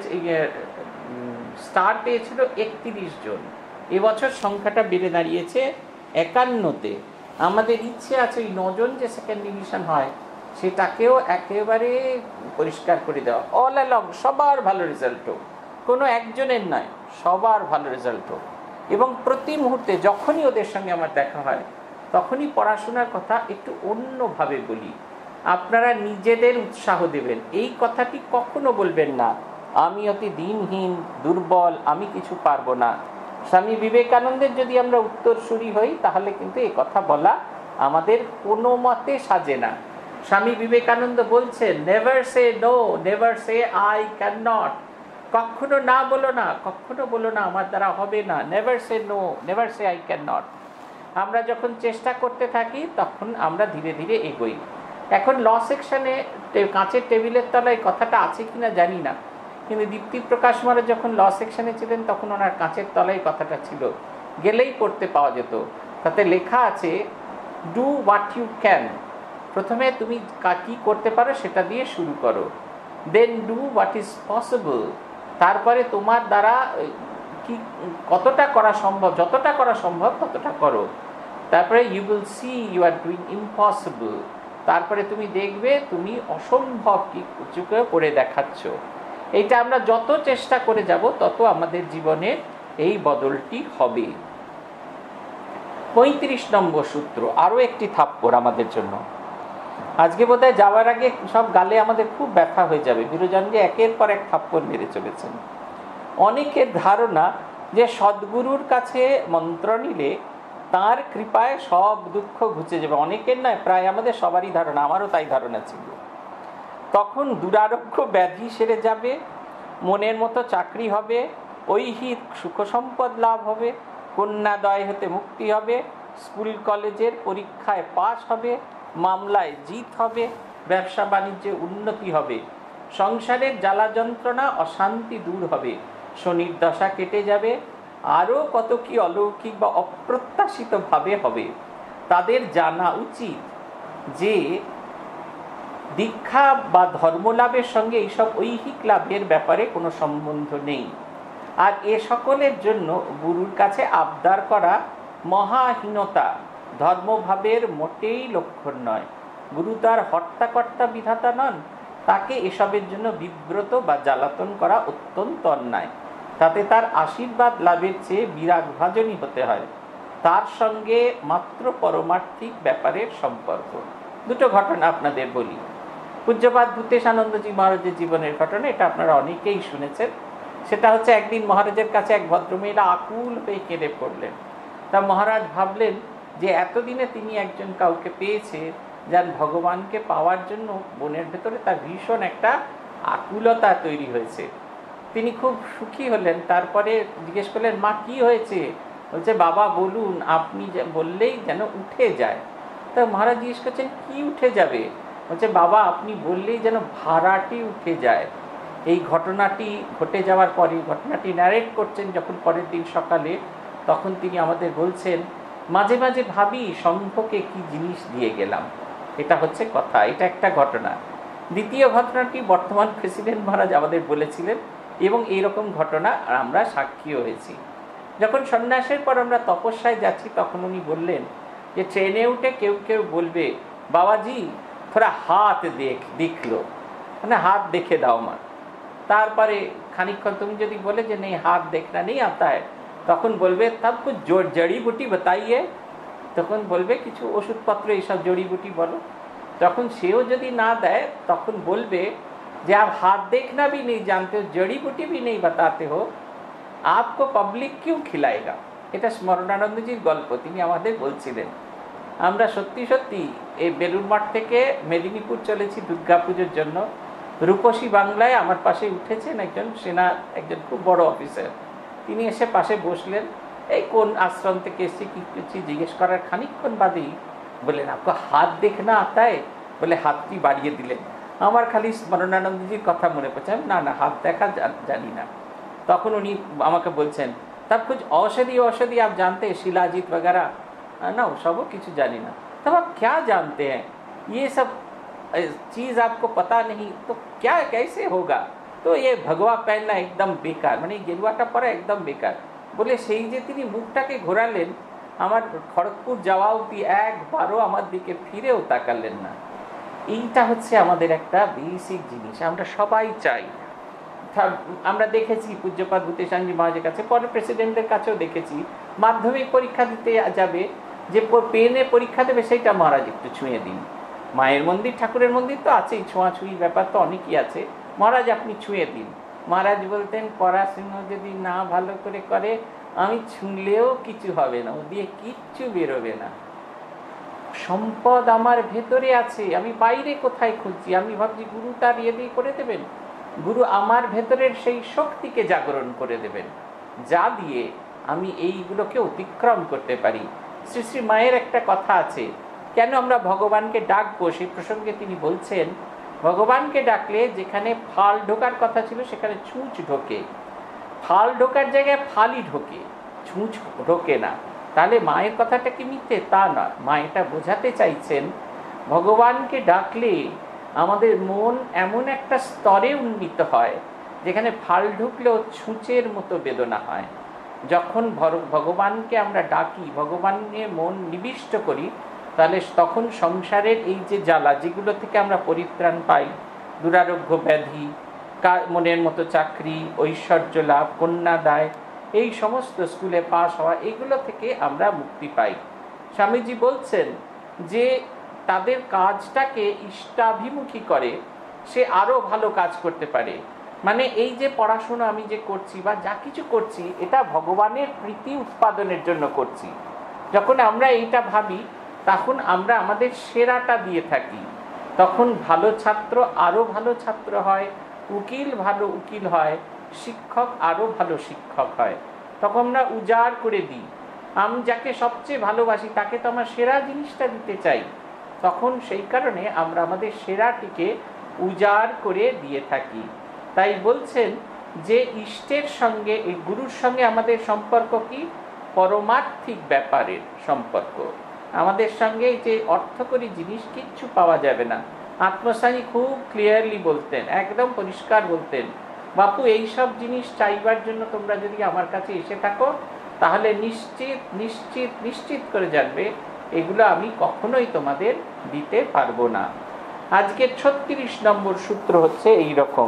স্টার পেয়েছিল 31 জন, এবছর সংখ্যাটা বেড়ে দাঁড়িয়েছে 51-তে। আমাদের ইচ্ছে আছে ওই 9 জন যে সেকেন্ড ডিভিশন হয় সেটাকেও একেবারে পরিষ্কার করে দেওয়া, অল অ্যালং সবার ভালো রেজাল্ট হোক, কোনো একজনের নয়, সবার ভালো রেজাল্ট হোক। এবং প্রতি মুহূর্তে যখনই ওদের সঙ্গে আমার দেখা হয় তখনই পড়াশোনার কথা একটু অন্যভাবে বলি। আপনারা নিজেদের উৎসাহ দেবেন, এই কথাটি কখনো বলবেন না আমি অতি দিনহীন দুর্বল, আমি কিছু পারবো না। স্বামী বিবেকানন্দের যদি আমরা উত্তরসূরি হই তাহলে কিন্তু এই কথা বলা আমাদের কোনো মতে সাজে না। স্বামী বিবেকানন্দ বলছেন never say no, never say I can not, কখনো না বলো না, কখনো বলো না আমার দ্বারা হবে না। Never say no, never say I can not. আমরা যখন চেষ্টা করতে থাকি তখন আমরা ধীরে ধীরে এগোই। এখন ল সেকশনে কাঁচের টেবিলের তলায় কথাটা আছে কিনা জানি না, কিন্তু দীপ্তি প্রকাশ মহারাজ যখন ল সেকশনে ছিলেন তখন ওনার কাঁচের তলায় কথাটা ছিল, গেলেই পড়তে পাওয়া যেত। তাতে লেখা আছে ডু হোয়াট ইউ ক্যান, প্রথমে তুমি কী করতে পারো সেটা দিয়ে শুরু করো, then do what is possible, তারপরে তোমার দ্বারা কি কতটা করা সম্ভব, যতটা করা সম্ভব ততটা করো, তারপরে you will see you are doing impossible, তারপরে তুমি দেখবে তুমি অসম্ভব কিছুকে করে দেখাচ্ছ। এইটা আমরা যত চেষ্টা করে যাব তত আমাদের জীবনে এই বদলটি হবে। 35 নম্বর সূত্র, আরও একটি থাপ্পড় আমাদের জন্য। আজকে বোধহয় যাওয়ার আগে সব গালে আমাদের খুব ব্যথা হয়ে যাবে, বিরোজনকে একের পর এক থাপ্পড় মেরে চলেছেন। অনেকের ধারণা যে সদ্গুরুর কাছে মন্ত্র নিলে তার কৃপায় সব দুঃখ ঘুচে যাবে। অনেকের নয়, প্রায় আমাদের সবারই ধারণা, আমারও তাই ধারণা ছিল। তখন দুরারোগ্য ব্যাধি সেরে যাবে, মনের মতো চাকরি হবে, ঐহিক সুখ সম্পদ লাভ হবে, কন্যাদয় হতে মুক্তি হবে, স্কুল কলেজের পরীক্ষায় পাস হবে, মামলায় জিত হবে, ব্যবসা বাণিজ্যে উন্নতি হবে, সংসারের জ্বালা যন্ত্রণা অশান্তি দূর হবে, শনির দশা কেটে যাবে, আরও কত কি অলৌকিক বা অপ্রত্যাশিতভাবে হবে। তাদের জানা উচিত যে দীক্ষা বা ধর্মলাভের সঙ্গে এইসব ঐহিক লাভের ব্যাপারে কোনো সম্বন্ধ নেই। আর এ সকলের জন্য গুরুর কাছে আবদার করা মহাহীনতা, ধর্মভাবের মোটেই লক্ষণ নয়। গুরু তার হর্তাকর্তা বিধাতা নন, তাকে এসবের জন্য বিব্রত বা জ্বালাতন করা অত্যন্ত অন্যায়। তাতে তার আশীর্বাদ লাভের চেয়ে বিরাগভাজনই হতে হয়। তার সঙ্গে মাত্র পরমার্থিক ব্যাপারের সম্পর্ক। দুটো ঘটনা আপনাদের বলি। পূজ্যপাদ ভূতেশানন্দজি মহারাজের জীবনের ঘটনা, এটা আপনারা অনেকেই শুনেছেন। সেটা হচ্ছে একদিন মহারাজের কাছে এক ভদ্রমহিলা আকুল হয়ে কেঁদে পড়লেন। তা মহারাজ ভাবলেন যে এতদিনে তিনি একজন কাউকে পেয়েছে যার ভগবানকে পাওয়ার জন্য মনের ভেতরে তার ভীষণ একটা আকুলতা তৈরি হয়েছে। তিনি খুব সুখী হলেন। তারপরে জিজ্ঞেস করলেন, মা কি হয়েছে? বলছে, বাবা বলুন, আপনি বললেই যেন উঠে যায়। তা মহারাজ জিজ্ঞেস করছেন, কি উঠে যাবে? বলছে, বাবা আপনি বললেই যেন ভাড়াটি উঠে যায়। এই ঘটনাটি ঘটে যাওয়ার পরে, ঘটনাটি ন্যারেট করছেন যখন পরের দিন সকালে, তখন তিনি আমাদের বলছেন, মাঝে মাঝে ভাবি শঙ্খকে কি জিনিস দিয়ে গেলাম। এটা হচ্ছে কথা, এটা একটা ঘটনা। দ্বিতীয় ঘটনাটি বর্তমান প্রেসিডেন্ট মহারাজ আমাদের বলেছিলেন এবং এইরকম ঘটনা আমরা সাক্ষীও হয়েছি। যখন সন্ন্যাসের পর আমরা তপস্যায় যাচ্ছি তখন উনি বললেন যে ট্রেনে উঠে কেউ কেউ বলবে, বাবাজি থোড়া হাত দেখ লো, মানে হাত দেখে দাও মা। তারপরে খানিকক্ষণ তুমি যদি বলে যে নেই হাত দেখনা নেই আতা হয়, তখন বলবে তব কুছ জড়িবুটি বাতাইয়ে, তখন বলবে কিছু ওষুধপত্র এইসব জড়িবুটি বলো। তখন সেও যদি না দেয় তখন বলবে যে आप हाथ देखना भी नहीं जानते हो, जड़ी बूटी भी नहीं बताते हो, आपको पब्लिक क्यों खिलाएगा। এটা স্মরণানন্দজির গল্প, তিনি আমাদের বলছিলেন। আমরা সত্যি সত্যি এই বেলুড় মঠ থেকে মেদিনীপুর চলেছি দুর্গা পুজোর জন্য। রূপসী বাংলায় আমার পাশে উঠেছেন একজন সেনা, একজন খুব বড় অফিসার। তিনি এসে পাশে বসলেন, এই কোন আশ্রম থেকে এসেছি কি করছি জিজ্ঞেস করার খানিকক্ষণ বাদেই বললেন, আপনি হাত দেখনা আতায়, বলে হাতটি বাড়িয়ে দিলেন। আমার খালি স্মরণানন্দজির কথা মনে পড়ছে, না না হাত দেখা জানি না। তখন উনি আমাকে বলছেন, तब कुछ औषधि आप जानते हैं, शिलाजीत वगैरह ना, सबो কিছু জানি না। तब आप क्या जानते हैं, ये सब चीज़ आपको पता नहीं तो क्या कैसे होगा, तो ये भगवा पहनना एकदम बेकार, মানে গেরুয়াটা পরা একদম বেকার। বলে সেই যে তিনি মুখটাকে ঘোরালেন, আমার খড়গপুর যাওয়া অবধি একবারও আমার দিকে ফিরেও তাকালেন না। এইটা হচ্ছে আমাদের একটা বেসিক জিনিস, আমরা সবাই চাই। আমরা দেখেছি পূজ্যপাদ ভূতেশানন্দজি মহারাজের কাছে, পরে প্রেসিডেন্টের কাছেও দেখেছি, মাধ্যমিক পরীক্ষা দিতে যাবে, যে পেনে পরীক্ষা দেবে সেইটা মহারাজ একটু ছুঁয়ে দিন। মায়ের মন্দির ঠাকুরের মন্দির তো আছেই, ছোঁয়াছুঁয়ির ব্যাপার তো অনেকই আছে, মহারাজ আপনি ছুঁয়ে দিন। মহারাজ বলতেন, পড়াশুনো যদি না ভালো করে করে আমি ছুঁলেও কিছু হবে না, ও দিয়ে কিচ্ছু বেরোবে না। সম্পদ আমার ভেতরে আছে, আমি বাইরে কোথায় খুঁজছি? আমি ভাবছি গুরু তার ইয়ে দিয়ে করে দেবেন। গুরু আমার ভেতরের সেই শক্তিকে জাগরণ করে দেবেন, যা দিয়ে আমি এইগুলোকে অতিক্রম করতে পারি। শ্রী শ্রী মায়ের একটা কথা আছে, কেন আমরা ভগবানকে ডাকবো সেই প্রসঙ্গে তিনি বলছেন ভগবানকে ডাকলে যেখানে ফাল ঢোকার কথা ছিল সেখানে ছুঁচ ঢোকে, ফাল ঢোকার জায়গায় ফালই ঢোকে, ছুঁচ ঢোকে না। তাহলে মায়ের কথাটা কি মিথ্যে? তা নয়। মা এটা বোঝাতে চাইছেন ভগবানকে ডাকলে আমাদের মন এমন একটা স্তরে উন্নীত হয় যেখানে ফাল ঢুকলেও ছুঁচের মতো বেদনা হয়। যখন ভগবানকে আমরা ডাকি, ভগবানের মন নিবিষ্ট করি, তাহলে তখন সংসারের এই যে জ্বালা, যেগুলো থেকে আমরা পরিত্রাণ পাই, দুরারোগ্য ব্যাধি, মনের মতো চাকরি, ঐশ্বর্য লাভ, কন্যাদায়, এই সমস্ত স্কুলে পাশ হওয়া, এগুলো থেকে আমরা মুক্তি পাই। স্বামীজি বলছেন যে তাদের কাজটাকে ইষ্টাভিমুখী করে সে আরও ভালো কাজ করতে পারে। মানে এই যে পড়াশোনা আমি যে করছি বা যা কিছু করছি, এটা ভগবানের প্রীতি উৎপাদনের জন্য করছি। যখন আমরা এইটা ভাবি তখন আমরা আমাদের সেরাটা দিয়ে থাকি, তখন ভালো ছাত্র আরও ভালো ছাত্র হয়, উকিল ভালো উকিল হয়, শিক্ষক আরও ভালো শিক্ষক হয়। তখন আমরা উজাড় করে দিই, আমি যাকে সবচেয়ে ভালোবাসি তাকে তো আমার সেরা জিনিসটা দিতে চাই। তখন সেই কারণে আমরা আমাদের সেরাটিকে উজাড় করে দিয়ে থাকি। তাই বলছেন যে ইষ্টের সঙ্গে, এই গুরুর সঙ্গে আমাদের সম্পর্ক কি? পরমার্থিক ব্যাপারের সম্পর্ক। আমাদের সঙ্গে যে অর্থকরী জিনিস কিচ্ছু পাওয়া যাবে না। আত্মস্বামী খুব ক্লিয়ারলি বলতেন, একদম পরিষ্কার বলতেন, বাপু এইসব জিনিস চাইবার জন্য তোমরা যদি আমার কাছে এসে থাকো তাহলে নিশ্চিত নিশ্চিত নিশ্চিত করে জানবে এগুলো আমি কখনোই তোমাদের দিতে পারবো না। আজকের 36 নম্বর সূত্র হচ্ছে এই রকম,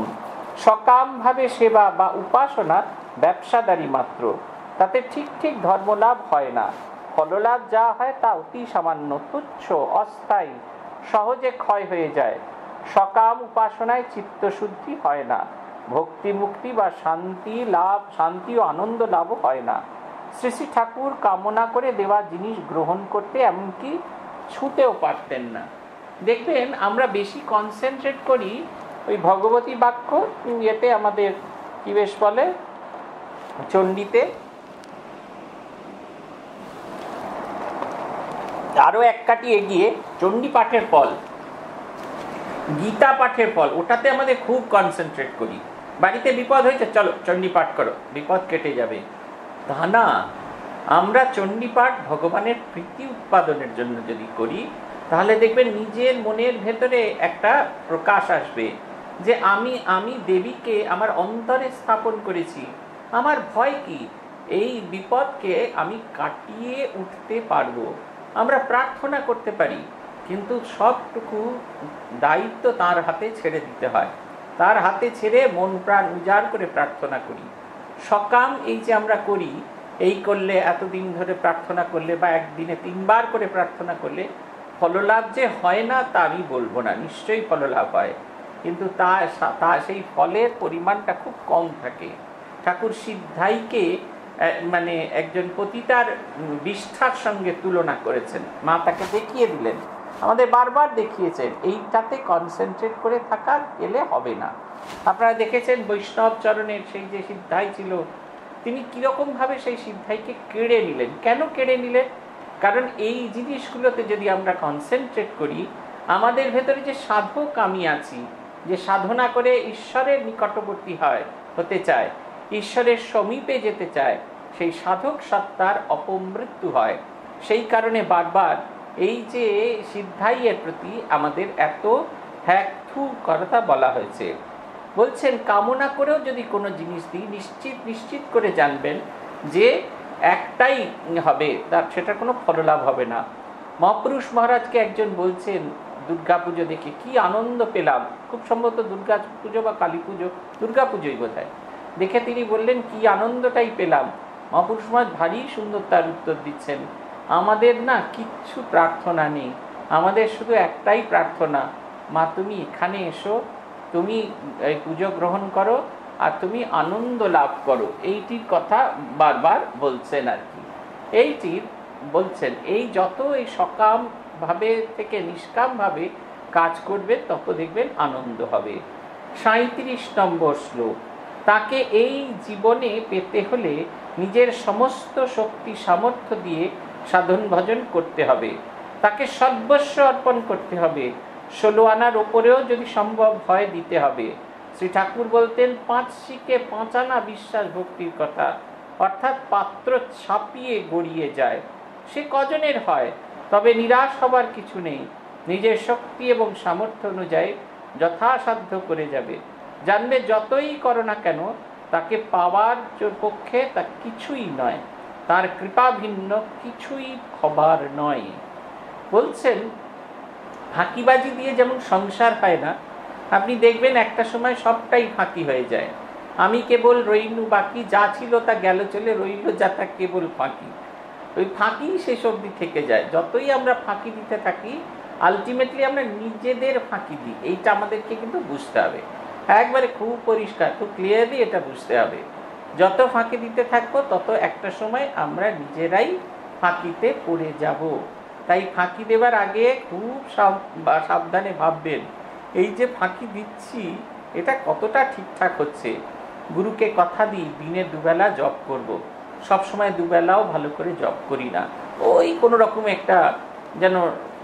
সকামভাবে সেবা বা উপাসনা ব্যবসাদারি মাত্র, তাতে ঠিক ঠিক ধর্মলাভ হয় না। ফললাভ যা হয় তা অতি সামান্য, তুচ্ছ, অস্থায়ী, সহজে ক্ষয় হয়ে যায়। সকাম উপাসনায় চিত্তশুদ্ধি হয় না, ভক্তি মুক্তি বা শান্তি লাভ, শান্তি ও আনন্দ লাভও হয় না। শ্রী শ্রী ঠাকুর কামনা করে দেওয়া জিনিস গ্রহণ করতে এমনকি ছুটেও পারতেন না। দেখবেন আমরা বেশি কনসেন্ট্রেট করি ওই ভগবতী বাক্য, এতে আমাদের কি বেশ বলে চণ্ডীতে, আরো এক কাটি এগিয়ে চণ্ডী পাঠের ফল, গীতা পাঠের ফল, ওটাতে আমাদের খুব কনসেন্ট্রেট করি। বাড়িতে বিপদ হয়েছে, চলো চণ্ডী পাঠ করো, বিপদ কেটে যাবে। তা না, আমরা চণ্ডী পাঠ ভগবানের প্রীতি উৎপাদনের জন্য যদি করি তাহলে দেখবেন নিজের মনের ভেতরে একটা প্রকাশ আসবে যে আমি দেবীকে আমার অন্তরে স্থাপন করেছি, আমার ভয় কি? এই বিপদকে আমি কাটিয়ে উঠতে পারবো। আমরা প্রার্থনা করতে পারি, কিন্তু সবটুকু দায়িত্ব তার হাতে ছেড়ে দিতে হয়। তার হাতে ছেড়ে মন প্রাণ উজাড় করে প্রার্থনা করি। সকাম এই যে আমরা করি, এই করলে, এতদিন ধরে প্রার্থনা করলে বা একদিনে 3 বার করে প্রার্থনা করলে ফললাভ যে হয় না তা আমি বলবো না, নিশ্চয়ই ফললাভ হয়, কিন্তু তা সেই ফলের পরিমাণটা খুব কম থাকে। ঠাকুর সিদ্ধাইকে মানে একজন পতিতার বিষ্ঠার সঙ্গে তুলনা করেছেন, মা তাকে দেখিয়ে দিলেন, আমাদের বারবার দেখিয়েছেন এইটাতে কনসেন্ট্রেট করে থাকা গেলে হবে না। আপনারা দেখেছেন বৈষ্ণব চরণের সেই যে সিদ্ধাই ছিল, তিনি কীরকমভাবে সেই সিদ্ধাইকে কেড়ে নিলেন। কেন কেড়ে নিলেন? কারণ এই জিনিসগুলোতে যদি আমরা কনসেন্ট্রেট করি, আমাদের ভেতরে যে সাধক আমি আছি, যে সাধনা করে ঈশ্বরের নিকটবর্তী হতে চায়, ঈশ্বরের সমীপে যেতে চায়, সেই সাধক সত্তার অপমৃত্যু হয়। সেই কারণে বারবার এই যে সিদ্ধাইয়ের প্রতি আমাদের এত হ্যাকথু কথা বলা হয়েছে। বলছেন কামনা করেও যদি কোনো জিনিস দিই, নিশ্চিত করে জানবেন যে একটাই হবে, তার সেটা কোনো ফললাভ হবে না। মহাপুরুষ মহারাজকে একজন বলছেন দুর্গা পুজো দেখে কি আনন্দ পেলাম, খুব সম্ভবত দুর্গা পুজো বা কালী পুজো, দুর্গা পুজোই বোধ হয়, দেখে তিনি বললেন কি আনন্দটাই পেলাম। মহাপুরুষ মহারাজ ভারী সুন্দর তার উত্তর দিচ্ছেন, আমাদের না কিচ্ছু প্রার্থনা নেই, আমাদের শুধু একটাই প্রার্থনা, মা তুমি এখানে এসো, তুমি এই পুজো গ্রহণ করো আর তুমি আনন্দ লাভ করো। এইটির কথা বারবার বলছেন আর কি। এইটির বলছেন এই যত এই সকাম ভাবে থেকে নিষ্কাম ভাবে কাজ করবে তত দেখবেন আনন্দ হবে। 37 নম্বর শ্লোক, তাকে এই জীবনে পেতে হলে নিজের সমস্ত শক্তি সামর্থ্য দিয়ে সাধন ভজন করতে হবে, তাকে সর্বস্ব অর্পণ করতে হবে, 16 আনার ওপরেও যদি সম্ভব হয় দিতে হবে। শ্রী ঠাকুর বলতেন 5 শিকে 5 আনা বিশ্বাস ভক্তির কথা, অর্থাৎ পাত্র ছাপিয়ে গড়িয়ে যায়। সে কজনের হয়, তবে নিরাশ হবার কিছু নেই। নিজের শক্তি এবং সামর্থ্য অনুযায়ী যথাসাধ্য করে যাবে। জানবে যতই করো না কেন, তাকে পাওয়ার পক্ষে তা কিছুই নয়, তার কৃপা ভিন্ন কিছুই হবার নয়। বলছেন ফাঁকিবাজি দিয়ে যেমন সংসার হয় না, আপনি দেখবেন একটা সময় সবটাই ফাঁকি হয়ে যায়। আমি কেবল রইনু বাকি, যা ছিল তা গেল চলে, রইল যা তা কেবল ফাঁকি। ওই ফাঁকি শেষ অবধি থেকে যায়। যতই আমরা ফাঁকি দিতে থাকি, আলটিমেটলি আমরা নিজেদের ফাঁকি দিই। এইটা আমাদেরকে কিন্তু বুঝতে হবে, একবারে খুব পরিষ্কার, খুব ক্লিয়ারলি এটা বুঝতে হবে। যত ফাঁকি দিতে থাকবো তত একটা সময় আমরা নিজেরাই ফাঁকিতে পড়ে যাব। তাই ফাঁকি দেবার আগে খুব সাবধানে ভাববেন, এই যে ফাঁকি দিচ্ছি এটা কতটা ঠিকঠাক হচ্ছে। গুরুকে কথা দিই দিনে 2 বেলা জপ করব। সব সময় 2 বেলাও ভালো করে জপ করি না, ওই কোনো রকম একটা যেন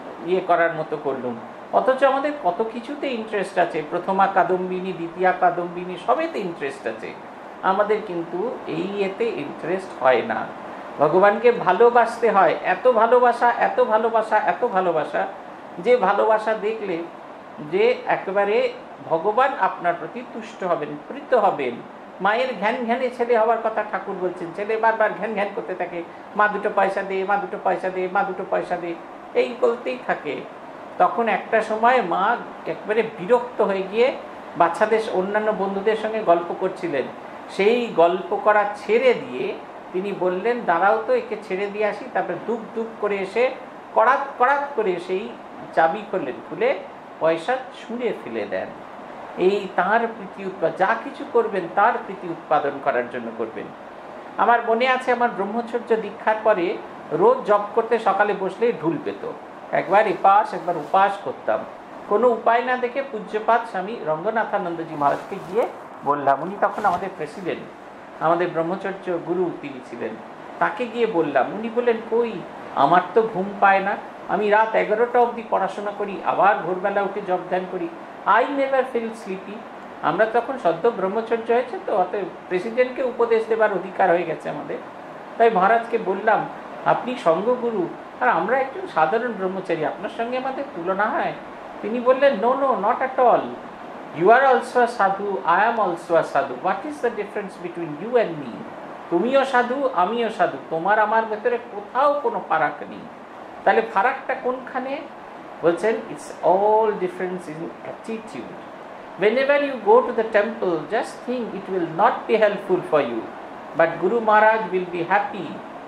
করার মতো করলুম। অথচ আমাদের কত কিছুতে ইন্টারেস্ট আছে, প্রথমা কাদম্বিনী, দ্বিতীয়া কাদম্বিনী, সবেতে ইন্টারেস্ট আছে। আমাদের কিন্তু এতে ইন্টারেস্ট হয় না। ভগবানকে ভালোবাসতে হয়, এত ভালোবাসা, এত ভালোবাসা, এত ভালোবাসা, যে ভালোবাসা দেখলে যে একেবারে ভগবান আপনার প্রতি তুষ্ট হবেন, প্রীত হবেন। মায়ের ঘ্যান ঘ্যানে ছেলে হওয়ার কথা ঠাকুর বলছেন। ছেলে বারবার ঘ্যান ঘ্যান করতে থাকে, মা 2 পয়সা দে, মা 2 পয়সা দে, মা 2 পয়সা দে, এই বলতেই থাকে। তখন একটা সময় মা একবারে বিরক্ত হয়ে গিয়ে বাচ্চাদের, অন্যান্য বন্ধুদের সঙ্গে গল্প করছিলেন। সেই গল্প করা ছেড়ে দিয়ে তিনি বললেন, দাঁড়াও তো, একে ছেড়ে দিয়ে আসি। তারপরে দুপ দুপ করে এসে কড়াক কড়াক করে সেই চাবি করলেন, খুলে পয়সা ছুঁড়ে ফেলে দেন। এই তাঁর প্রীতি উৎপাদন, যা কিছু করবেন তার প্রীতি উৎপাদন করার জন্য করবেন। আমার মনে আছে, আমার ব্রহ্মচর্য দীক্ষার পরে রোজ জপ করতে সকালে বসলেই ঢুল পেত। একবার এপাশ একবার উপাস করতাম। কোনো উপায় না দেখে পূজ্যপাদ স্বামী রঙ্গনাথানন্দজি মহারাজকে গিয়ে বললাম, উনি তখন আমাদের প্রেসিডেন্ট, আমাদের ব্রহ্মচর্য গুরু তিনি ছিলেন। তাকে গিয়ে বললাম, উনি বললেন, কই, আমার তো ঘুম পায় না, আমি রাত 11টা অবধি পড়াশোনা করি, আবার ভোরবেলা উঠে জপ ধ্যান করি, আই নেভার ফিল স্লিপি। আমরা তখন সদ্য ব্রহ্মচর্য হয়েছে তো, অতএব প্রেসিডেন্টকে উপদেশ দেবার অধিকার হয়ে গেছে আমাদের। তাই মহারাজকে বললাম, আপনি সঙ্গগুরু আর আমরা একজন সাধারণ ব্রহ্মচারী, আপনার সঙ্গে আমাদের তুলনা হয়? তিনি বললেন, no no, not at all. You are also a sadhu, I am also a sadhu. What is the difference between you and me? তুমিও সাধু, আমিও সাধু, তোমার আমার ভেতরে কোথাও কোনো ফারাক নেই। তাহলে ফারাকটা কোনখানে? বলছেন, it's all difference in attitude. Whenever you go to the temple, just think it will not be helpful for you, but Guru Maharaj will be happy.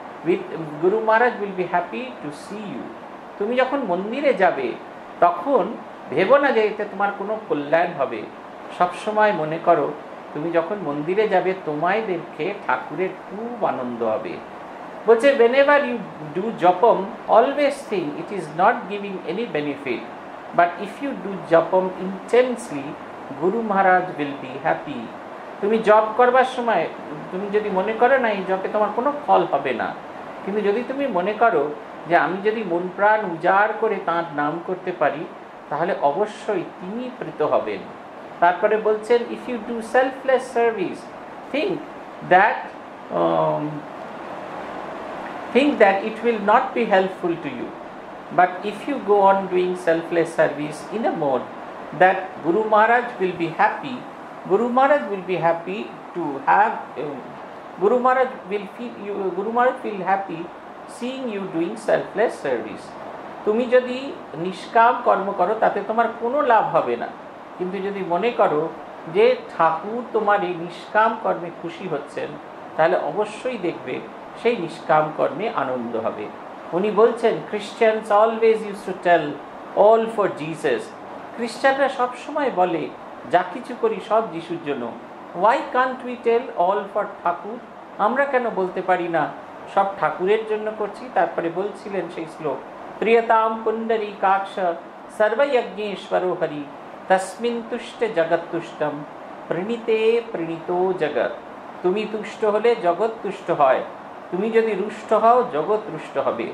Guru Maharaj will be happy to see you. তুমি যখন মন্দিরে যাবে তখন ভেবো না যে এতে তোমার কোনো কল্যাণ হবে। সবসময় মনে করো, তুমি যখন মন্দিরে যাবে তোমায় দেখে ঠাকুরের খুব আনন্দ হবে। বলছে, whenever you do jopam, always think it is not giving any benefit, but if you do jopam intensely, Guru Maharaj will be happy. তুমি জপ করবার সময় তুমি যদি মনে করো না এই জপে তোমার কোনো ফল হবে না, কিন্তু যদি তুমি মনে করো যে আমি যদি মন প্রাণ উজাড় করে তাঁর নাম করতে পারি, তাহলে অবশ্যই তিনি প্রীত হবেন। তারপরে বলছেন, if you do selfless service, think that it will not be helpful to you, but if you go on doing selfless service in a mode that Guru Maharaj will be happy, Guru Maharaj will be happy to have Guru Maharaj will happy seeing you doing selfless service. তুমি যদি নিষ্কাম কর্ম করো তাতে তোমার কোনো লাভ হবে না, কিন্তু যদি মনে করো যে ঠাকুর তোমার এই নিষ্কাম কর্মে খুশি হচ্ছেন, তাহলে অবশ্যই দেখবে সেই নিষ্কাম কর্মে আনন্দ হবে। উনি বলছেন, Christians always use to tell all for Jesus. খ্রিস্টানরা সবসময় বলে যা কিছু করি সব যিশুর জন্য। Why can't we tell all for Thakur? আমরা কেন বলতে পারি না সব ঠাকুরের জন্য করছি? তারপরে বলছিলেন সেই শ্লোক, প্রিয়তাম পুণ্ডরী কাক্ষ সর্বযজ্ঞেশ্বরো হরি তস্মিন তুষ্ট জগৎ তুষ্টম প্রণীতে প্রণীত জগৎ। তুমি তুষ্ট হলে জগৎ তুষ্ট হয়, তুমি যদি রুষ্ট হও জগৎ রুষ্ট হবে।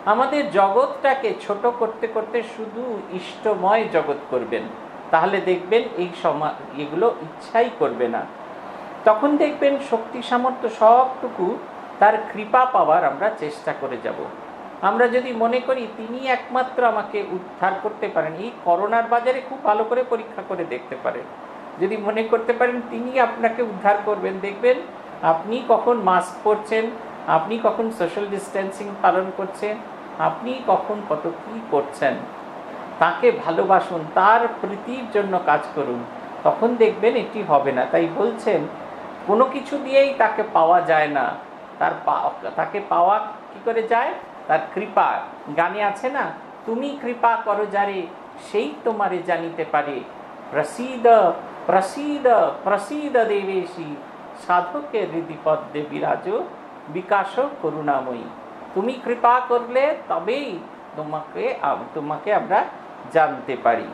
আমাদের জগৎটাকে ছোট করতে করতে শুধু ইষ্টময় জগৎ করবেন, তাহলে দেখবেন এই এগুলো ইচ্ছাই করবে না। তখন দেখবেন শক্তি সামর্থ্য সবটুকু তার কৃপা পাওয়ার আমরা চেষ্টা করে যাব। আমরা যদি মনে করি তিনি একমাত্র আমাকে উদ্ধার করতে পারেন, এই করোনার বাজারে খুব ভালো করে পরীক্ষা করে দেখতে পারেন, যদি মনে করতে পারেন তিনি আপনাকে উদ্ধার করবেন, দেখবেন আপনি কখন মাস্ক পরছেন, আপনি কখন সোশ্যাল ডিস্টেন্সিং পালন করছেন, আপনি কখন কত কী করছেন। তাকে ভালোবাসুন, তার প্রীতির জন্য কাজ করুন, তখন দেখবেন এটি হবে না। তাই বলছেন কোনো কিছু দিয়েই তাকে পাওয়া যায় না, তাকে পাওয়া কি করে যায়? তার কৃপা। গানে আছে না, তুমি কৃপা করো যারে সেই তোমারে জানিতে পারে, প্রসীদ প্রসীদ প্রসীদ দেবেশী, সাধকের হৃদিপদ্মে বিরাজ বিকাশ করুণাময়ী। তুমি কৃপা করলে তবেই তোমাকে আমরা জানতে পারি।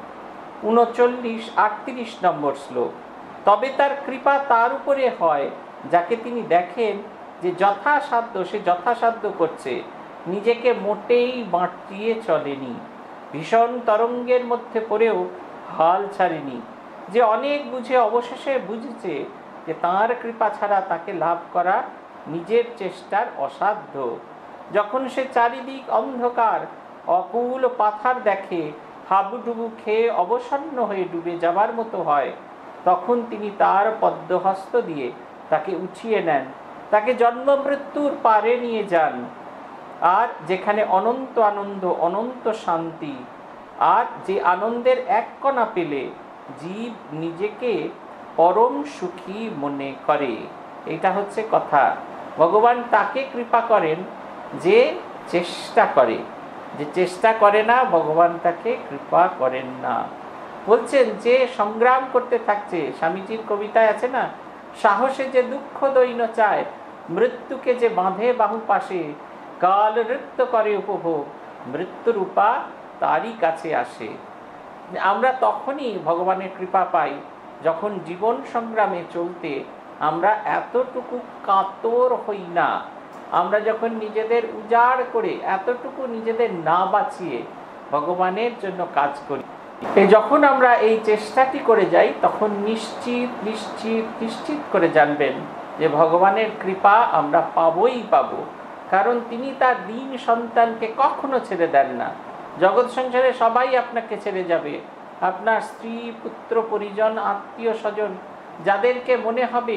39-38 নম্বর শ্লোক। তবে তার কৃপা তার উপরে হয় যাকে তিনি দেখেন যে সে যথাসাধ্য করছে, নিজেকে মোটেই বাঁটিয়ে চলেনি, ভীষণ তরঙ্গের মধ্যে পড়েও হাল ছাড়েনি, যে অনেক বুঝে অবশেষে বুঝেছে যে তাঁর কৃপা ছাড়া তাকে লাভ করা নিজের চেষ্টার অসাধ্য। যখন সে চারিদিক অন্ধকার অকুল পাথার দেখে, হাবুডুবু খেয়ে অবসন্ন হয়ে ডুবে যাবার মতো হয়, তখন তিনি তার পদ্মহস্ত দিয়ে তাকে উঠিয়ে নেন, তাকে জন্ম মৃত্যুর পারে নিয়ে যান। আর যেখানে অনন্ত আনন্দ, অনন্ত শান্তি, আর যে আনন্দের এক কণা পেলে জীব নিজেকে পরম সুখী মনে করে। এটা হচ্ছে কথা। ভগবান তাকে কৃপা করেন যে চেষ্টা করে, যে চেষ্টা করে না ভগবান তাকে কৃপা করেন না। বলছেন যে সংগ্রাম করতে থাকছে, স্বামীজির কবিতায় আছে না, সাহসে যে দুঃখ দৈন্য চায়, মৃত্যুকে যে বাঁধে বাহু পাশে, কাল নৃত্য করে উপভোগ, মৃত্যুরূপা তারই কাছে আসে। আমরা তখনই ভগবানের কৃপা পাই যখন জীবন সংগ্রামে চলতে আমরা এতটুকু কাতর হই না, আমরা যখন নিজেদের উজাড় করে এতটুকু নিজেদের না বাঁচিয়ে ভগবানের জন্য কাজ করি। যখন আমরা এই চেষ্টাটি করে যাই তখন নিশ্চিত নিশ্চিত নিশ্চিত করে জানবেন যে ভগবানের কৃপা আমরা পাবই পাবো, কারণ তিনি তার দীন সন্তানকে কখনো ছেড়ে দেন না। জগৎ সংসারে সবাই আপনাকে ছেড়ে যাবে, আপনার স্ত্রী, পুত্র, পরিজন, আত্মীয় স্বজন, যাদেরকে মনে হবে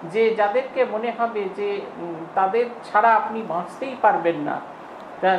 যে তাদের ছাড়া আপনি বাঁচতেই পারবেন না, তা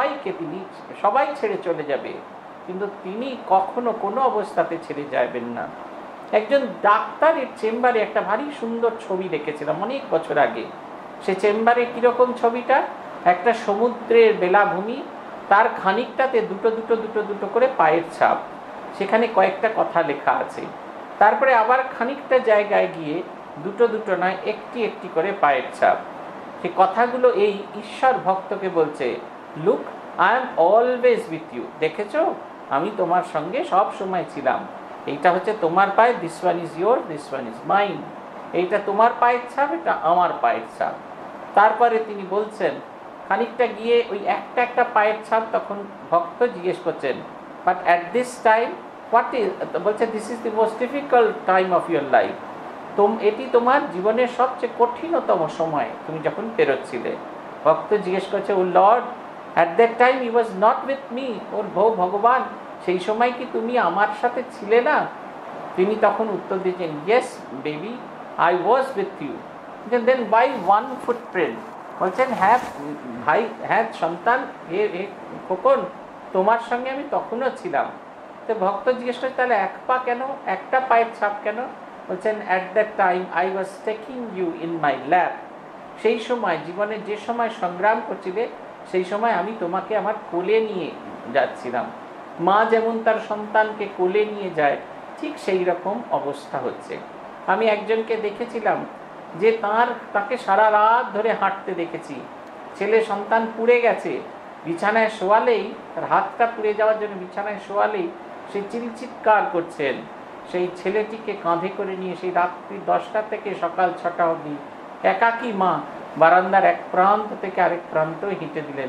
সবাই ছেড়ে চলে যাবে, কিন্তু তিনি কখনো কোনো অবস্থাতে ছেড়ে যাবেন না। একজন ডাক্তারের চেম্বারে একটা ভারী সুন্দর ছবি দেখেছিলাম অনেক বছর আগে। সে চেম্বারে কীরকম ছবিটা, একটা সমুদ্রের বেলাভূমি, তার খানিকটাতে দুটো দুটো দুটো দুটো করে পায়ের ছাপ, সেখানে কয়েকটা কথা লেখা আছে। তারপরে আবার খানিকটা জায়গায় গিয়ে দুটো দুটো নয়, একটি একটি করে পায়ের ছাপ। সে কথাগুলো এই ঈশ্বর ভক্তকে বলছে, look, I am always with you, দেখেছো আমি তোমার সঙ্গে সব সময় ছিলাম। এইটা হচ্ছে তোমার পায়ে, this one is your, this one is mine. এইটা তোমার পায়ের ছাপ, এটা আমার পায়ের ছাপ। তারপরে তিনি বলছেন খানিকটা গিয়ে ওই একটা একটা পায়ের ছাপ, তখন ভক্ত জিজ্ঞেস করছেন, but at this time what is, বলছে this is the most difficult time of your life, এটি তোমার জীবনের সবচেয়ে কঠিনতম সময় তুমি যখন পেরোচ্ছিলে। ভক্ত জিজ্ঞেস করছে, O lord, at that time you was not with me, ওর ভগবান সেই সময় কি তুমি আমার সাথে ছিলে না? তিনি তখন উত্তর দিয়েছেন, yes baby, I was with you, then by one footprint. বলছেন, হ্যাঁ ভাই, হ্যাঁ সন্তান, খোকন, তোমার সঙ্গে আমি তখনও ছিলাম। তো ভক্ত জিজ্ঞেস করছে, তাহলে এক পা কেন, একটা পায়ের ছাপ কেন? বলছেন, at that time I was taking you in my lap, সেই সময় জীবনে যে সময় সংগ্রাম করছিলে সেই সময় আমি তোমাকে আমার কোলে নিয়ে যাচ্ছিলাম। মা যেমন তার সন্তানকে কোলে নিয়ে যায়, ঠিক সেই রকম অবস্থা হচ্ছে। আমি একজনকে দেখেছিলাম যে তাকে সারা রাত ধরে হাঁটতে দেখেছি, ছেলে সন্তান পুড়ে গেছে, বিছানায় শোয়ালেই তার হাতটা পুড়ে যাওয়ার জন্য বিছানায় শোয়ালেই সে চিৎকার করছেন। সেই ছেলেটিকে কাঁধে করে নিয়ে সেই রাত্রি 10টা থেকে সকাল 6টা অবধি একাকী মা বারান্দার এক প্রান্ত থেকে আরেক প্রান্ত হেঁটে দিলেন।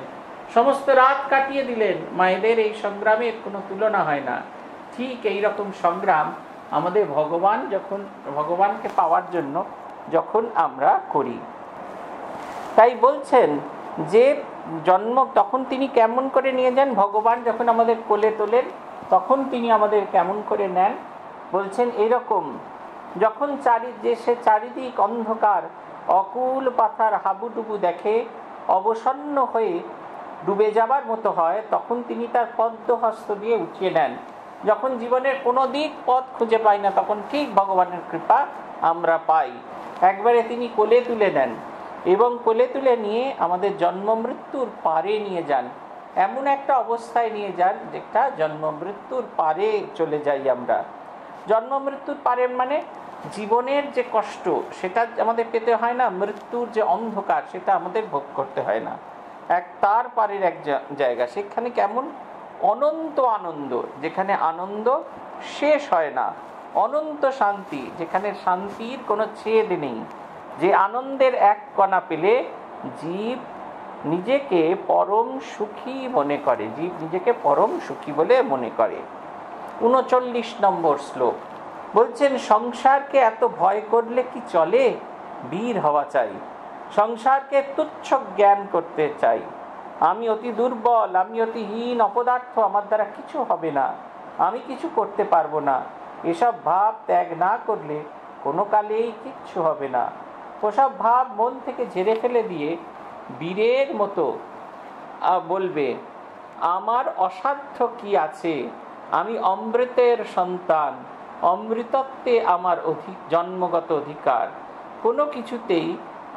সমস্ত রাত কাটিয়ে দিলেন। মায়েদের এই সংগ্রামের কোনো তুলনা হয় না। ঠিক এই রকম সংগ্রাম আমাদের ভগবানকে পাওয়ার জন্য যখন আমরা করি। তাই বলছেন যে জন্ম তখন তিনি কেমন করে নিয়ে যান, ভগবান যখন আমাদের কোলে তোলেন তখন তিনি আমাদের কেমন করে নেন। বলছেন এইরকম, যখন চারিদিক অন্ধকার, অকুল পাথার হাবুডুবু দেখে, অবসন্ন হয়ে ডুবে যাবার মতো হয়, তখন তিনি তার পদ্মহস্ত দিয়ে উঠিয়ে নেন। যখন জীবনের কোনো দিক পথ খুঁজে পাই না, তখন ঠিক ভগবানের কৃপা আমরা পাই। একবারে তিনি কোলে তুলে নেন এবং কোলে তুলে নিয়ে আমাদের জন্ম মৃত্যুর পারে নিয়ে যান। এমন একটা অবস্থায় নিয়ে যান যেটা জন্ম মৃত্যুর পারে চলে যাই আমরা। জন্ম মৃত্যুর পারে মানে জীবনের যে কষ্ট সেটা আমাদের পেতে হয় না, মৃত্যুর যে অন্ধকার সেটা আমাদের ভোগ করতে হয় না। তার পারের এক জায়গা, সেখানে কেমন অনন্ত আনন্দ, যেখানে আনন্দ শেষ হয় না, অনন্ত শান্তি, যেখানে শান্তির কোনো ছেদ নেই, যে আনন্দের এক কণা পেলে জীব নিজেকে পরম সুখী মনে করে, জীব নিজেকে পরম সুখী বলে মনে করে। ৩৯ নম্বর শ্লোক বলছেন, সংসারকে এত ভয় করলে কি চলে, বীর হওয়া চাই। সংসারকে তুচ্ছ জ্ঞান করতে চাই। আমি অতি দুর্বল, আমি অতি হীন, অপদার্থ, আমার দ্বারা কিছু হবে না, আমি কিছু করতে পারবো না, এসব ভাব ত্যাগ না করলে কোনো কালেই কিচ্ছু হবে না। ওসব ভাব মন থেকে ঝেড়ে ফেলে দিয়ে বীরের মতো বলবে, আমার অসাধ্য কি আছে, আমি অমৃতের সন্তান, অমৃতত্বে আমার জন্মগত অধিকার, কোনো কিছুতেই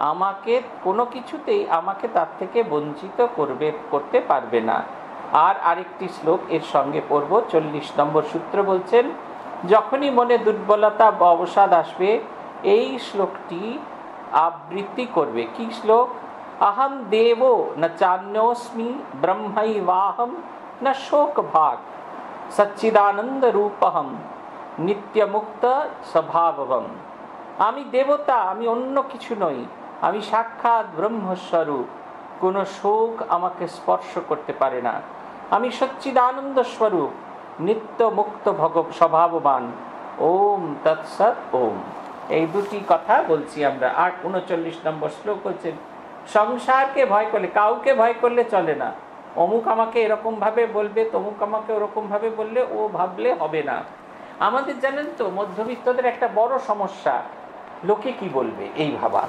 আমাকে তার থেকে বঞ্চিত করতে পারবে না। আর আরেকটি শ্লোক এর সঙ্গে পড়ব, 40 নম্বর সূত্র বলছেন, যখনই মনে দুর্বলতা বা অবসাদ আসবে এই শ্লোকটি আবৃত্তি করবে। কি শ্লোক? अहम देवो न चान्योस्मि ब्रह्मैवाहम न शोक भाग सच्चिदानंद रूपहम नित्य मुक्त स्वभावम। আমি দেবতা, আমি অন্য কিছু নই, আমি সাক্ষাৎ ব্রহ্মস্বরূপ, কোনো শোক আমাকে স্পর্শ করতে পারে না। আমি সচ্চিদানন্দ স্বরূপ, নিত্য মুক্ত স্বভাববান। ওম তৎসৎ ওম। এই দুটি কথা বলছি আমরা। আর 39 নম্বর শ্লোক হচ্ছে, সংসারকে ভয় করলে, কাউকে ভয় করলে চলে না। অমুক আমাকে এরকম ভাবে বলবে, তমুক আমাকে ওরকম ভাবে বললে, ও ভাবলে হবে না। আমাদের জানেন তো মধ্যবিত্তদের একটা বড় সমস্যা, লোকে কি বলবে এই ভাবা।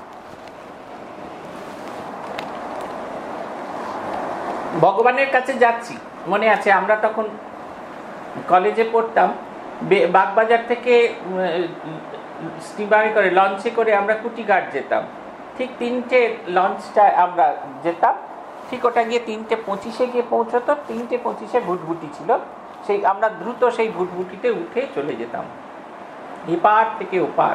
ভগবানের কাছে যাচ্ছি, মনে আছে আমরা তখন কলেজে পড়তাম, বাগবাজার থেকে স্টিমারে করে, লঞ্চে করে আমরা কুটিঘাট যেতাম। ঠিক 3টে লঞ্চটা আমরা যেতাম, ঠিক ওটা গিয়ে 3:25 গিয়ে পৌঁছতো। 3:25 ভুটভুটি ছিল, সেই আমরা দ্রুত সেই ভুটভুটিতে উঠে চলে যেতাম এপার থেকে ওপার।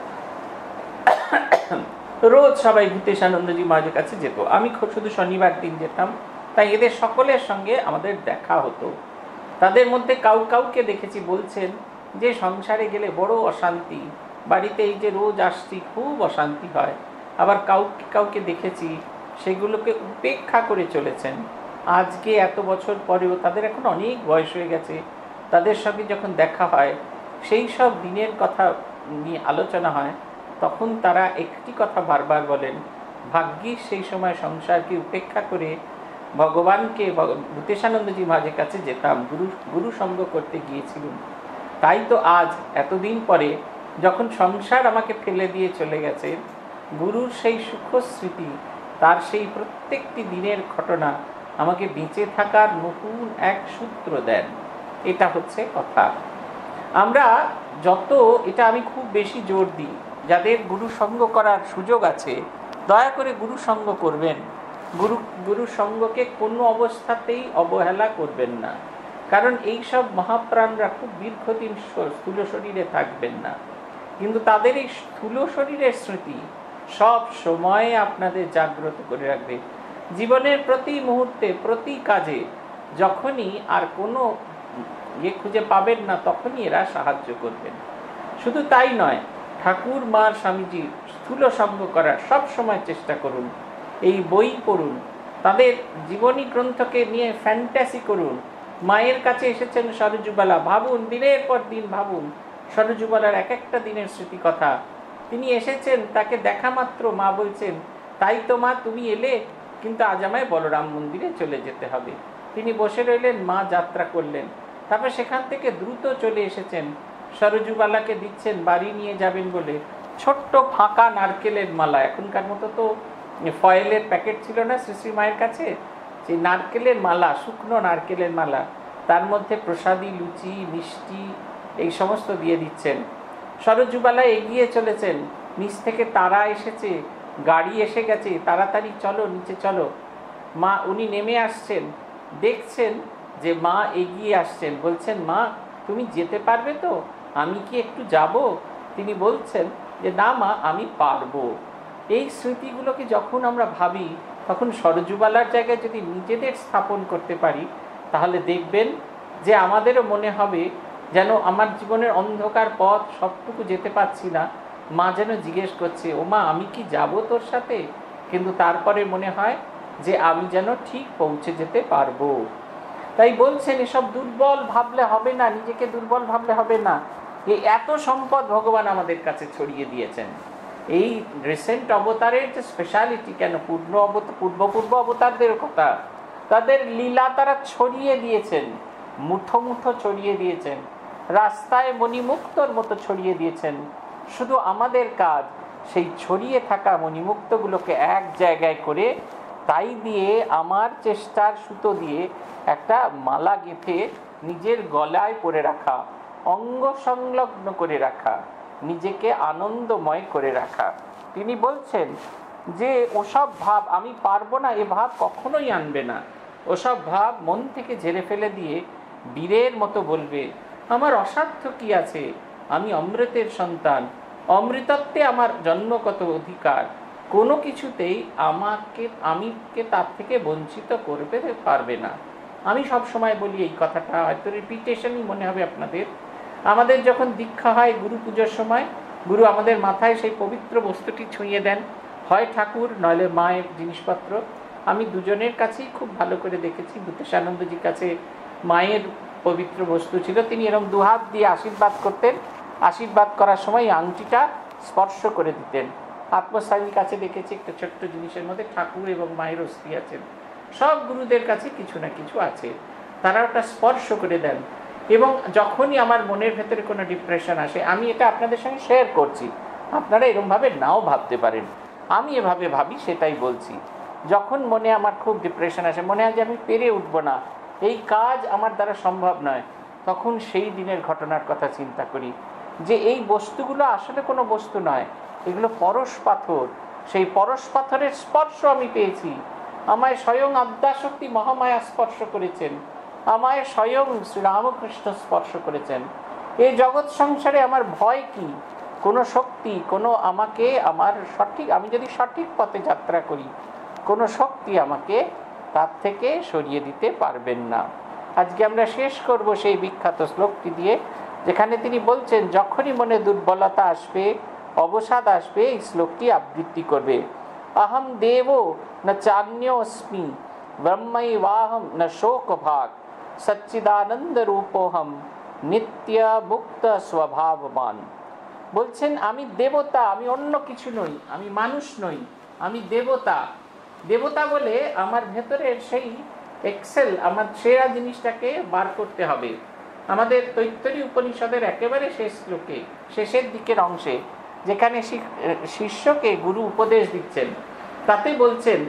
রোজ সবাই ভূতেশানন্দজি মহারাজের কাছে যেত, আমি শুধু শনিবার দিন যেতাম। তাই এদের সকলের সঙ্গে আমাদের দেখা হতো। তাদের মধ্যে কাউকে দেখেছি বলছেন যে সংসারে গেলে বড় অশান্তি, বাড়িতে এই যে রোজ আসছি খুব অশান্তি হয়। আবার কাউকে দেখেছি সেগুলোকে উপেক্ষা করে চলেছেন। আজকে এত বছর পরেও তাদের এখন অনেক বয়স হয়ে গেছে, তাদের সঙ্গে যখন দেখা হয়, সেই সব দিনের কথা নিয়ে আলোচনা হয়, তখন তারা একটি কথা বারবার বলেন, ভাগ্যিস সেই সময় সংসারকে উপেক্ষা করে ভগবানকে, ভূতেশানন্দজি মহারাজের কাছে যেতাম, গুরু সঙ্গ করতে গিয়েছিলাম। তাই তো আজ এতদিন পরে যখন সংসার আমাকে ফেলে দিয়ে চলে গেছে, গুরুর সেই সুখ স্মৃতি, তার সেই প্রত্যেকটি দিনের ঘটনা আমাকে বেঁচে থাকার নতুন এক সূত্র দেন। এটা হচ্ছে কথা। আমরা যত, এটা আমি খুব বেশি জোর দিই, যাদের গুরু সঙ্গ করার সুযোগ আছে দয়া করে গুরু সঙ্গ করবেন। গুরু সঙ্গকে কোনো অবস্থাতেই অবহেলা করবেন না, কারণ এই সব মহাপ্রাণরা খুব দীর্ঘদিন স্থূল শরীরে থাকবেন না, কিন্তু তাদের এই স্থূল শরীরের স্মৃতি সব সময় আপনাদের জাগ্রত করে রাখবে। জীবনের প্রতি মুহূর্তে, প্রতি কাজে, যখনই আর কোনো খুঁজে পাবেন না, তখনই এরা সাহায্য করবেন। শুধু তাই নয়, ঠাকুর মার স্বামীজির স্থূল সঙ্গ করার সব সময় চেষ্টা করুন। এই বই পড়ুন, তাদের জীবনী গ্রন্থকে নিয়ে ফ্যান্টাসি করুন। মায়ের কাছে এসেছেন সরজুবালা, ভাবুন, দিনের পর দিন ভাবুন সরজুবালার এক একটা দিনের স্মৃতি কথা। তিনি এসেছেন, তাকে দেখা মাত্র মা বলছেন, তাই তো মা তুমি এলে, কিন্তু আজ আমায় বলরাম মন্দিরে চলে যেতে হবে। তিনি বসে রইলেন, মা যাত্রা করলেন। তারপর সেখান থেকে দ্রুত চলে এসেছেন, সরজুবালাকে দিচ্ছেন বাড়ি নিয়ে যাবেন বলে ছোট্ট ফাঁকা নারকেলের মালা। এখনকার মতো তো ফয়েলের প্যাকেট ছিল না শ্রী মায়ের কাছে, সেই নারকেলের মালা, শুকনো নারকেলের মালা, তার মধ্যে প্রসাদী, লুচি, মিষ্টি এই সমস্ত দিয়ে দিচ্ছেন। সরজুবালা এগিয়ে চলেছেন, নিচ থেকে তারা এসেছে, গাড়ি এসে গেছে, তাড়াতাড়ি চলো, নিচে চলো। মা, উনি নেমে আসছেন, দেখছেন যে মা এগিয়ে আসছেন, বলছেন, মা তুমি যেতে পারবে তো, আমি কি একটু যাব? তিনি বলছেন যে না মা, আমি পারবো। এই স্মৃতিগুলোকে যখন আমরা ভাবি, তখন সরজুবালার জায়গায় যদি নিজেদের স্থাপন করতে পারি, তাহলে দেখবেন যে আমাদেরও মনে হবে যেন আমার জীবনের অন্ধকার পথ সবটুকু যেতে পারছি না, মা যেন জিজ্ঞেস করছে, ও মা আমি কি যাব তোর সাথে? কিন্তু তারপরে মনে হয় যে আমি যেন ঠিক পৌঁছে যেতে পারবো। তাই বলছেন এসব দুর্বল ভাবলে হবে না, নিজেকে দুর্বল ভাবলে হবে না। এই এত সম্পদ ভগবান আমাদের কাছে ছড়িয়ে দিয়েছেন। এই রিসেন্ট অবতারের যে স্পেশালিটি, কেন পূর্ব অবতারদের কথা, তাদের লীলা তারা ছড়িয়ে দিয়েছেন, মুঠো মুঠো ছড়িয়ে দিয়েছেন, রাস্তায় মণিমুক্তর মতো ছড়িয়ে দিয়েছেন। শুধু আমাদের কাজ সেই ছড়িয়ে থাকা মণিমুক্তগুলোকে এক জায়গায় করে, তাই দিয়ে আমার চেষ্টার সুতো দিয়ে একটা মালা গেঁথে নিজের গলায় পরে রাখা, অঙ্গ সংলগ্ন করে রাখা, নিজেকে আনন্দময় করে রাখা। তিনি বলছেন যে ওসব ভাব, আমি পারবো না এ ভাব কখনোই আনবে না। ওসব ভাব মন থেকে ঝেড়ে ফেলে দিয়ে বীরের মতো বলবে, আমার অসাধ্য কি আছে, আমি অমৃতের সন্তান, অমৃতত্বে আমার জন্মগত অধিকার, কোনো কিছুতেই আমিকে তার থেকে বঞ্চিত করতে পারবে না। আমি সব সময় বলি এই কথাটা, হয়তো রিপিটেশনই মনে হবে আপনাদের। আমাদের যখন দীক্ষা হয় গুরু পুজোর সময়, গুরু আমাদের মাথায় সেই পবিত্র বস্তুটি ছুঁয়ে দেন, হয় ঠাকুর নইলে মায়ের জিনিসপত্র। আমি দুজনের কাছেই খুব ভালো করে দেখেছি। ভূতেশানন্দজির কাছে মায়ের পবিত্র বস্তু ছিল, তিনি এরকম দুহাত দিয়ে আশীর্বাদ করতেন, আশীর্বাদ করার সময় আংটিটা স্পর্শ করে দিতেন। আত্মস্বামীর কাছে দেখেছি একটা ছোট্ট জিনিসের মধ্যে ঠাকুর এবং মায়ের অস্থি আছেন। সব গুরুদের কাছে কিছু না কিছু আছে, তারা ওটা স্পর্শ করে দেন। এবং যখনই আমার মনের ভেতরে কোনো ডিপ্রেশন আসে, আমি এটা আপনাদের সঙ্গে শেয়ার করছি, আপনারা এরকমভাবে নাও ভাবতে পারেন, আমি এভাবে ভাবি সেটাই বলছি। যখন মনে আমার খুব ডিপ্রেশন আসে, মনে হয় যে আমি পেরে উঠবো না, এই কাজ আমার দ্বারা সম্ভব নয়, তখন সেই দিনের ঘটনার কথা চিন্তা করি যে এই বস্তুগুলো আসলে কোনো বস্তু নয়, এগুলো পরশ পাথর। সেই পরশ পাথরের স্পর্শ আমি পেয়েছি। আমায় স্বয়ং আদ্যাশক্তি মহামায়া স্পর্শ করেছেন, আমায় স্বয়ং শ্রীরামকৃষ্ণ স্পর্শ করেছেন। এই জগৎ সংসারে আমার ভয় কি? কোনো শক্তি, কোনো আমাকে আমার সঠিক, আমি যদি সঠিক পথে যাত্রা করি, কোনো শক্তি আমাকে তার থেকে সরিয়ে দিতে পারবেন না। আজকে আমরা শেষ করব সেই বিখ্যাত শ্লোকটি দিয়ে, যেখানে তিনি বলছেন যখনই মনে দুর্বলতা আসবে, অবসাদ আসবে, এই শ্লোকটি আবৃত্তি করবে। अहम देवो न चान्योस्मि ब्रह्मैवाहम न शोक भाग सच्चिदानंद रूपोहम नित्य मुक्त स्वभावमान। বলছেন আমি দেবতা, আমি অন্য কিছু নই, আমি মানুষ নই, আমি দেবতা। দেবতা বলে আমার ভেতরের সেই এক্সেল, আমার সেরা জিনিসটাকে বার করতে হবে। আমাদের তৈত্তরী উপনিষদের একেবারে শেষ শ্লোকে, শেষের দিকের অংশে, যেখানে শিষ্যকে গুরু উপদেশ দিচ্ছেন, তাতে বলছেন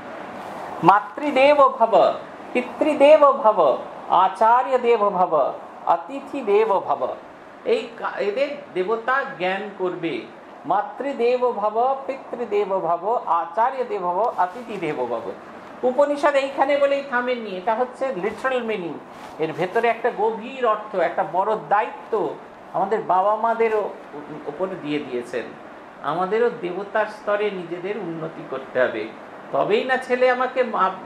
মাতৃদেব ভব, পিতৃদেব ভব, আচার্য দেব ভব, অতিথি দেব ভব। এই এদের দেবতা জ্ঞান করবে। মাতৃদেব ভব, পিতৃদেব ভব, আচার্য দেব ভব, অতিথি দেব ভব। উপনিষদ এইখানে বলেই থামেননি, এটা হচ্ছে লিটারাল মিনিং। এর ভেতরে একটা গভীর অর্থ, একটা বড় দায়িত্ব আমাদের বাবা মাদেরও উপরে দিয়ে দিয়েছেন। আমাদেরও দেবতার স্তরে নিজেদের উন্নতি করতে হবে, তবেই না ছেলে আমাকে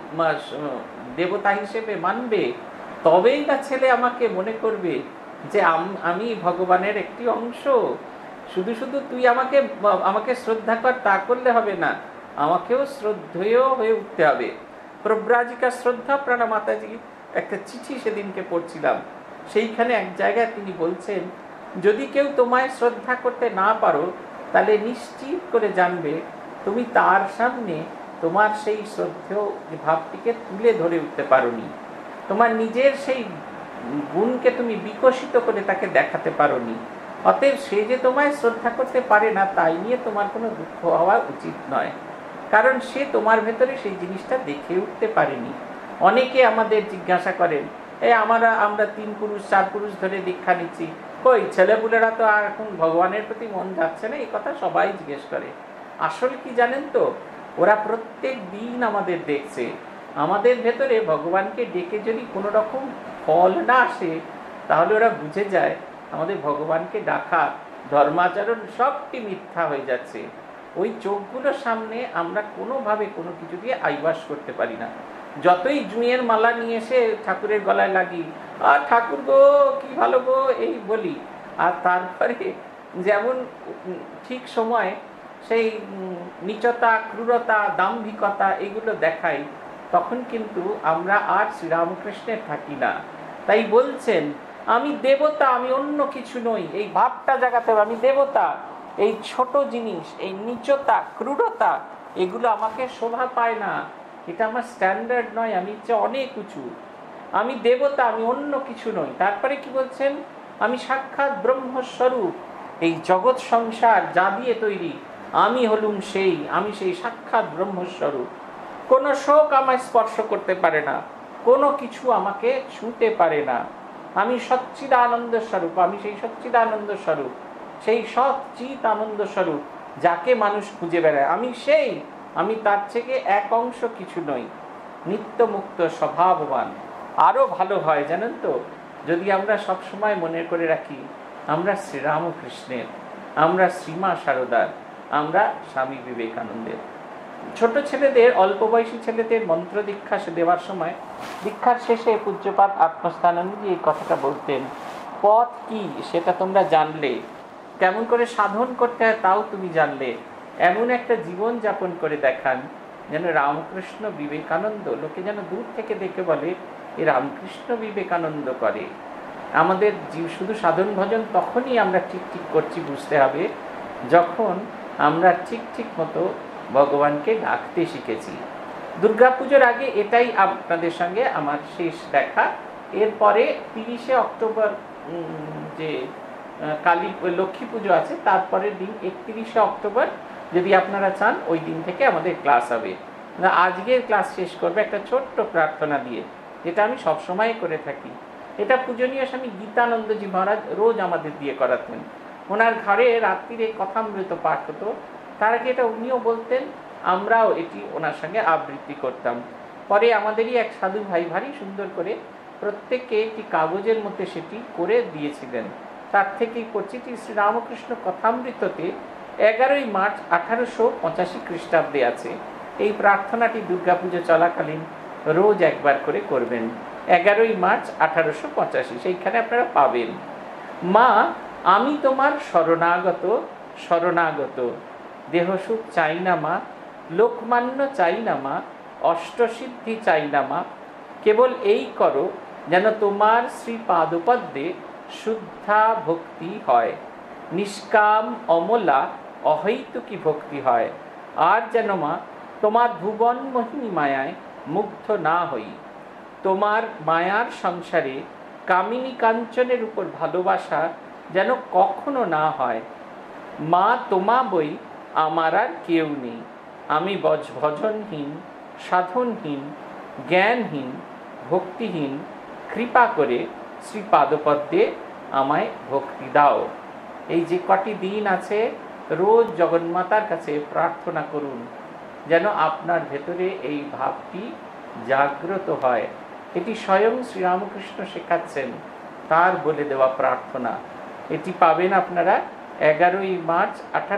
দেবতা হিসেবে মানবে, তবেই না ছেলে আমাকে মনে করবে যে আমি ভগবানের একটি অংশ। শুধু শুধু তুই আমাকে শ্রদ্ধা কর তা করলে হবে না, আমাকেও শ্রদ্ধেয় হয়ে উঠতে হবে। প্রব্রাজিকা শ্রদ্ধা প্রাণা মাতাজি একটা চিঠি সেদিনকে পড়ছিলাম, সেইখানে এক জায়গায় তিনি বলছেন, যদি কেউ তোমায় শ্রদ্ধা করতে না পারো তাহলে নিশ্চিত করে জানবে তুমি তার সামনে তোমার সেই শ্রদ্ধেয় ভাবটিকে তুলে ধরে উঠতে পারোনি, তোমার নিজের সেই গুণকে তুমি বিকশিত করে তাকে দেখাতে পারোনি। অতএব সে যে তোমায় শ্রদ্ধা করতে পারে না তাই নিয়ে তোমার কোনো দুঃখ হওয়া উচিত নয়, কারণ সে তোমার ভেতরে সেই জিনিসটা দেখে উঠতে পারেনি। অনেকে আমাদের জিজ্ঞাসা করেন, আমরা 3 পুরুষ 4 পুরুষ ধরে দীক্ষা নিচ্ছি, কই ছেলেপুলেরা তো আর এখন ভগবানের প্রতি মন যাচ্ছে না, এই কথা সবাই জিজ্ঞেস করে। আসলে কি জানেন তো, ওরা প্রত্যেক দিন আমাদের দেখছে, আমাদের ভেতরে ভগবানকে ডেকে যদি কোনো রকম ফল না আসে তাহলে ওরা বুঝে যায় আমাদের ভগবানকে ডাকা ধর্মাচরণ সবটি মিথ্যা হয়ে যাচ্ছে। ওই চোখগুলোর সামনে আমরা কোনোভাবে কোনো কিছু দিয়ে আইবাস করতে পারি না। যতই জুঁয়ের মালা নিয়ে এসে ঠাকুরের গলায় লাগি, আর ঠাকুর গো কি ভালো গো এই বলি, আর তারপরে যেমন ঠিক সময় সেই নীচতা, ক্রূরতা, দাম্ভিকতা এগুলো দেখাই, তখন কিন্তু আমরা আর শ্রীরামকৃষ্ণের থাকি না। তাই বলছেন, আমি দেবতা, আমি অন্য কিছু নই, এই ভাবটা জাগাতে হবে আমি দেবতা। এই ছোট জিনিস, এই নীচতা, ক্রূরতা, এগুলো আমাকে শোভা পায় না, এটা আমার স্ট্যান্ডার্ড নয়, আমি হচ্ছে অনেক উঁচু, আমি দেবতা, আমি অন্য কিছু নই। তারপরে কি বলছেন, আমি সাক্ষাৎ ব্রহ্মস্বরূপ, এই জগৎ সংসার যা দিয়ে তৈরি আমি হলুম সেই, আমি সেই সাক্ষাৎ ব্রহ্মস্বরূপ। কোনো শোক আমায় স্পর্শ করতে পারে না, কোনো কিছু আমাকে ছুঁতে পারে না, আমি সচ্চিদানন্দ স্বরূপ, আমি সেই সচ্চিদানন্দ স্বরূপ, সেই সচ্চিত আনন্দ স্বরূপ যাকে মানুষ খুঁজে বেড়ায়, আমি সেই, আমি তার থেকে এক অংশ কিছু নই, নিত্যমুক্ত স্বভাববান। আরও ভালো হয় জানেন তো, যদি আমরা সবসময় মনে করে রাখি আমরা শ্রীরামকৃষ্ণের, আমরা শ্রীমা শারদার, আমরা স্বামী বিবেকানন্দের। ছোট ছেলেদের, অল্প বয়সী ছেলেদের মন্ত্র দীক্ষা দেওয়ার সময় দীক্ষার শেষে পূজ্যপাদ আত্মস্থানানন্দজি এই কথাটা বলতেন, পথ কি সেটা তোমরা জানলে, কেমন করে সাধন করতে হয় তাও তুমি জানলে, এমন একটা জীবন যাপন করে দেখান যেন রামকৃষ্ণ বিবেকানন্দ, লোকে যেন দূর থেকে দেখে বলে এ রামকৃষ্ণ বিবেকানন্দ করে। আমাদের শুধু সাধন ভজন তখনই আমরা ঠিক ঠিক করছি বুঝতে হবে যখন আমরা ঠিক ঠিক মতো ভগবানকে ডাকতে শিখেছি। দুর্গাপুজোর আগে এটাই আপনাদের সঙ্গে আমার শেষ দেখা। এরপরে 30শে অক্টোবর যে কালী লক্ষ্মী পুজো আছে, তারপরের দিন 31শে অক্টোবর যদি আপনারা চান ওই দিন থেকে আমাদের ক্লাস হবে। আজকের ক্লাস শেষ করবে একটা ছোট্ট প্রার্থনা দিয়ে, যেটা আমি সবসময় করে থাকি। এটা পূজনীয় স্বামী গীতানন্দজি মহারাজ রোজ আমাদের দিয়ে করাতেন। ওনার ঘরে রাত্রিরে কথামৃত পাঠ হতো, তার আগে এটা উনিও বলতেন, আমরাও এটি ওনার সঙ্গে আবৃত্তি করতাম। পরে আমাদেরই এক সাধু ভাই ভারী সুন্দর করে প্রত্যেককে একটি কাগজের মধ্যে সেটি করে দিয়েছিলেন। তার থেকেই পরিচিতি শ্রীরামকৃষ্ণ কথামৃততে 11ই মার্চ 1885 খ্রিস্টাব্দে আছে। এই প্রার্থনাটি দুর্গাপুজো চলাকালীন রোজ একবার করে করবেন। 11ই মার্চ 1885 সেইখানে আপনারা পাবেন। মা, আমি তোমার শরণাগত, শরণাগত, দেহসুখ চাই না মা, লোকমান্য চাই না মা, অষ্টসিদ্ধি চাই না মা, কেবল এই করো যেন তোমার শ্রীপাদপদ্মে শুদ্ধা ভক্তি হয়, নিষ্কাম অমলা অহৈতুকী ভক্তি হয়, আর যেন মা তোমার ভুবন মোহিনী মায়ায় মুগ্ধ না হই, তোমার মায়ার সংসারে কামিনী কাঞ্চনের উপর ভালোবাসা যেন কখনো না হয়। মা তোমা বই আমার আর কেউ নেই, আমি ভজনহীন, সাধনহীন, জ্ঞানহীন, ভক্তিহীন, কৃপা করে শ্রীপাদপদ্মে আমায় ভক্তি দাও। এই যে কটি দিন আছে রোজ জগন্মাতার কাছে প্রার্থনা করুন যেন আপনার ভেতরে এই ভাবটি জাগ্রত হয়। এটি স্বয়ং শ্রীরামকৃষ্ণ শেখাচ্ছেন, তার বলে দেওয়া প্রার্থনা। এটি পাবেন আপনারা 11ই মার্চ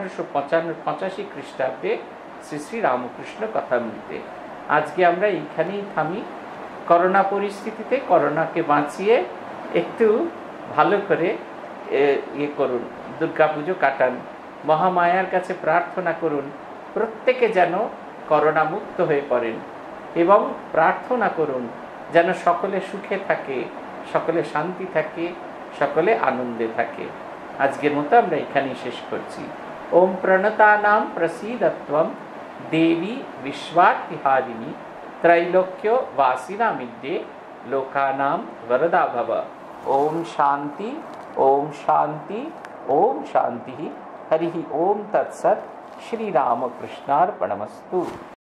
1885 খ্রিস্টাব্দে শ্রী শ্রী রামকৃষ্ণ কথামৃতে। আজকে আমরা এইখানেই থামি। করোনা পরিস্থিতিতে করোনাকে বাঁচিয়ে একটু ভালো করে করুন, দুর্গাপুজো কাটান, মহামায়ার কাছে প্রার্থনা করুন প্রত্যেকে যেন করোনা মুক্ত হয়ে পড়েন। এবং প্রার্থনা করুন যেন সকলে সুখে থাকে, সকলে শান্তি থাকে, সকলে আনন্দে থাকে। আজকের মতো আমরা এখানেই শেষ করছি। ওম প্রণতানাম প্রসীদত্বম দেবী বিশ্বার্তিহারিণী ত্রৈলোক্য বাসিনামিদ্যে লোকানাম বরদা ভব। ওম শান্তি, ওম শান্তি, ওম শান্তি। হরি ওম তৎসৎ। শ্রীরামকৃষ্ণার্পণমস্তু।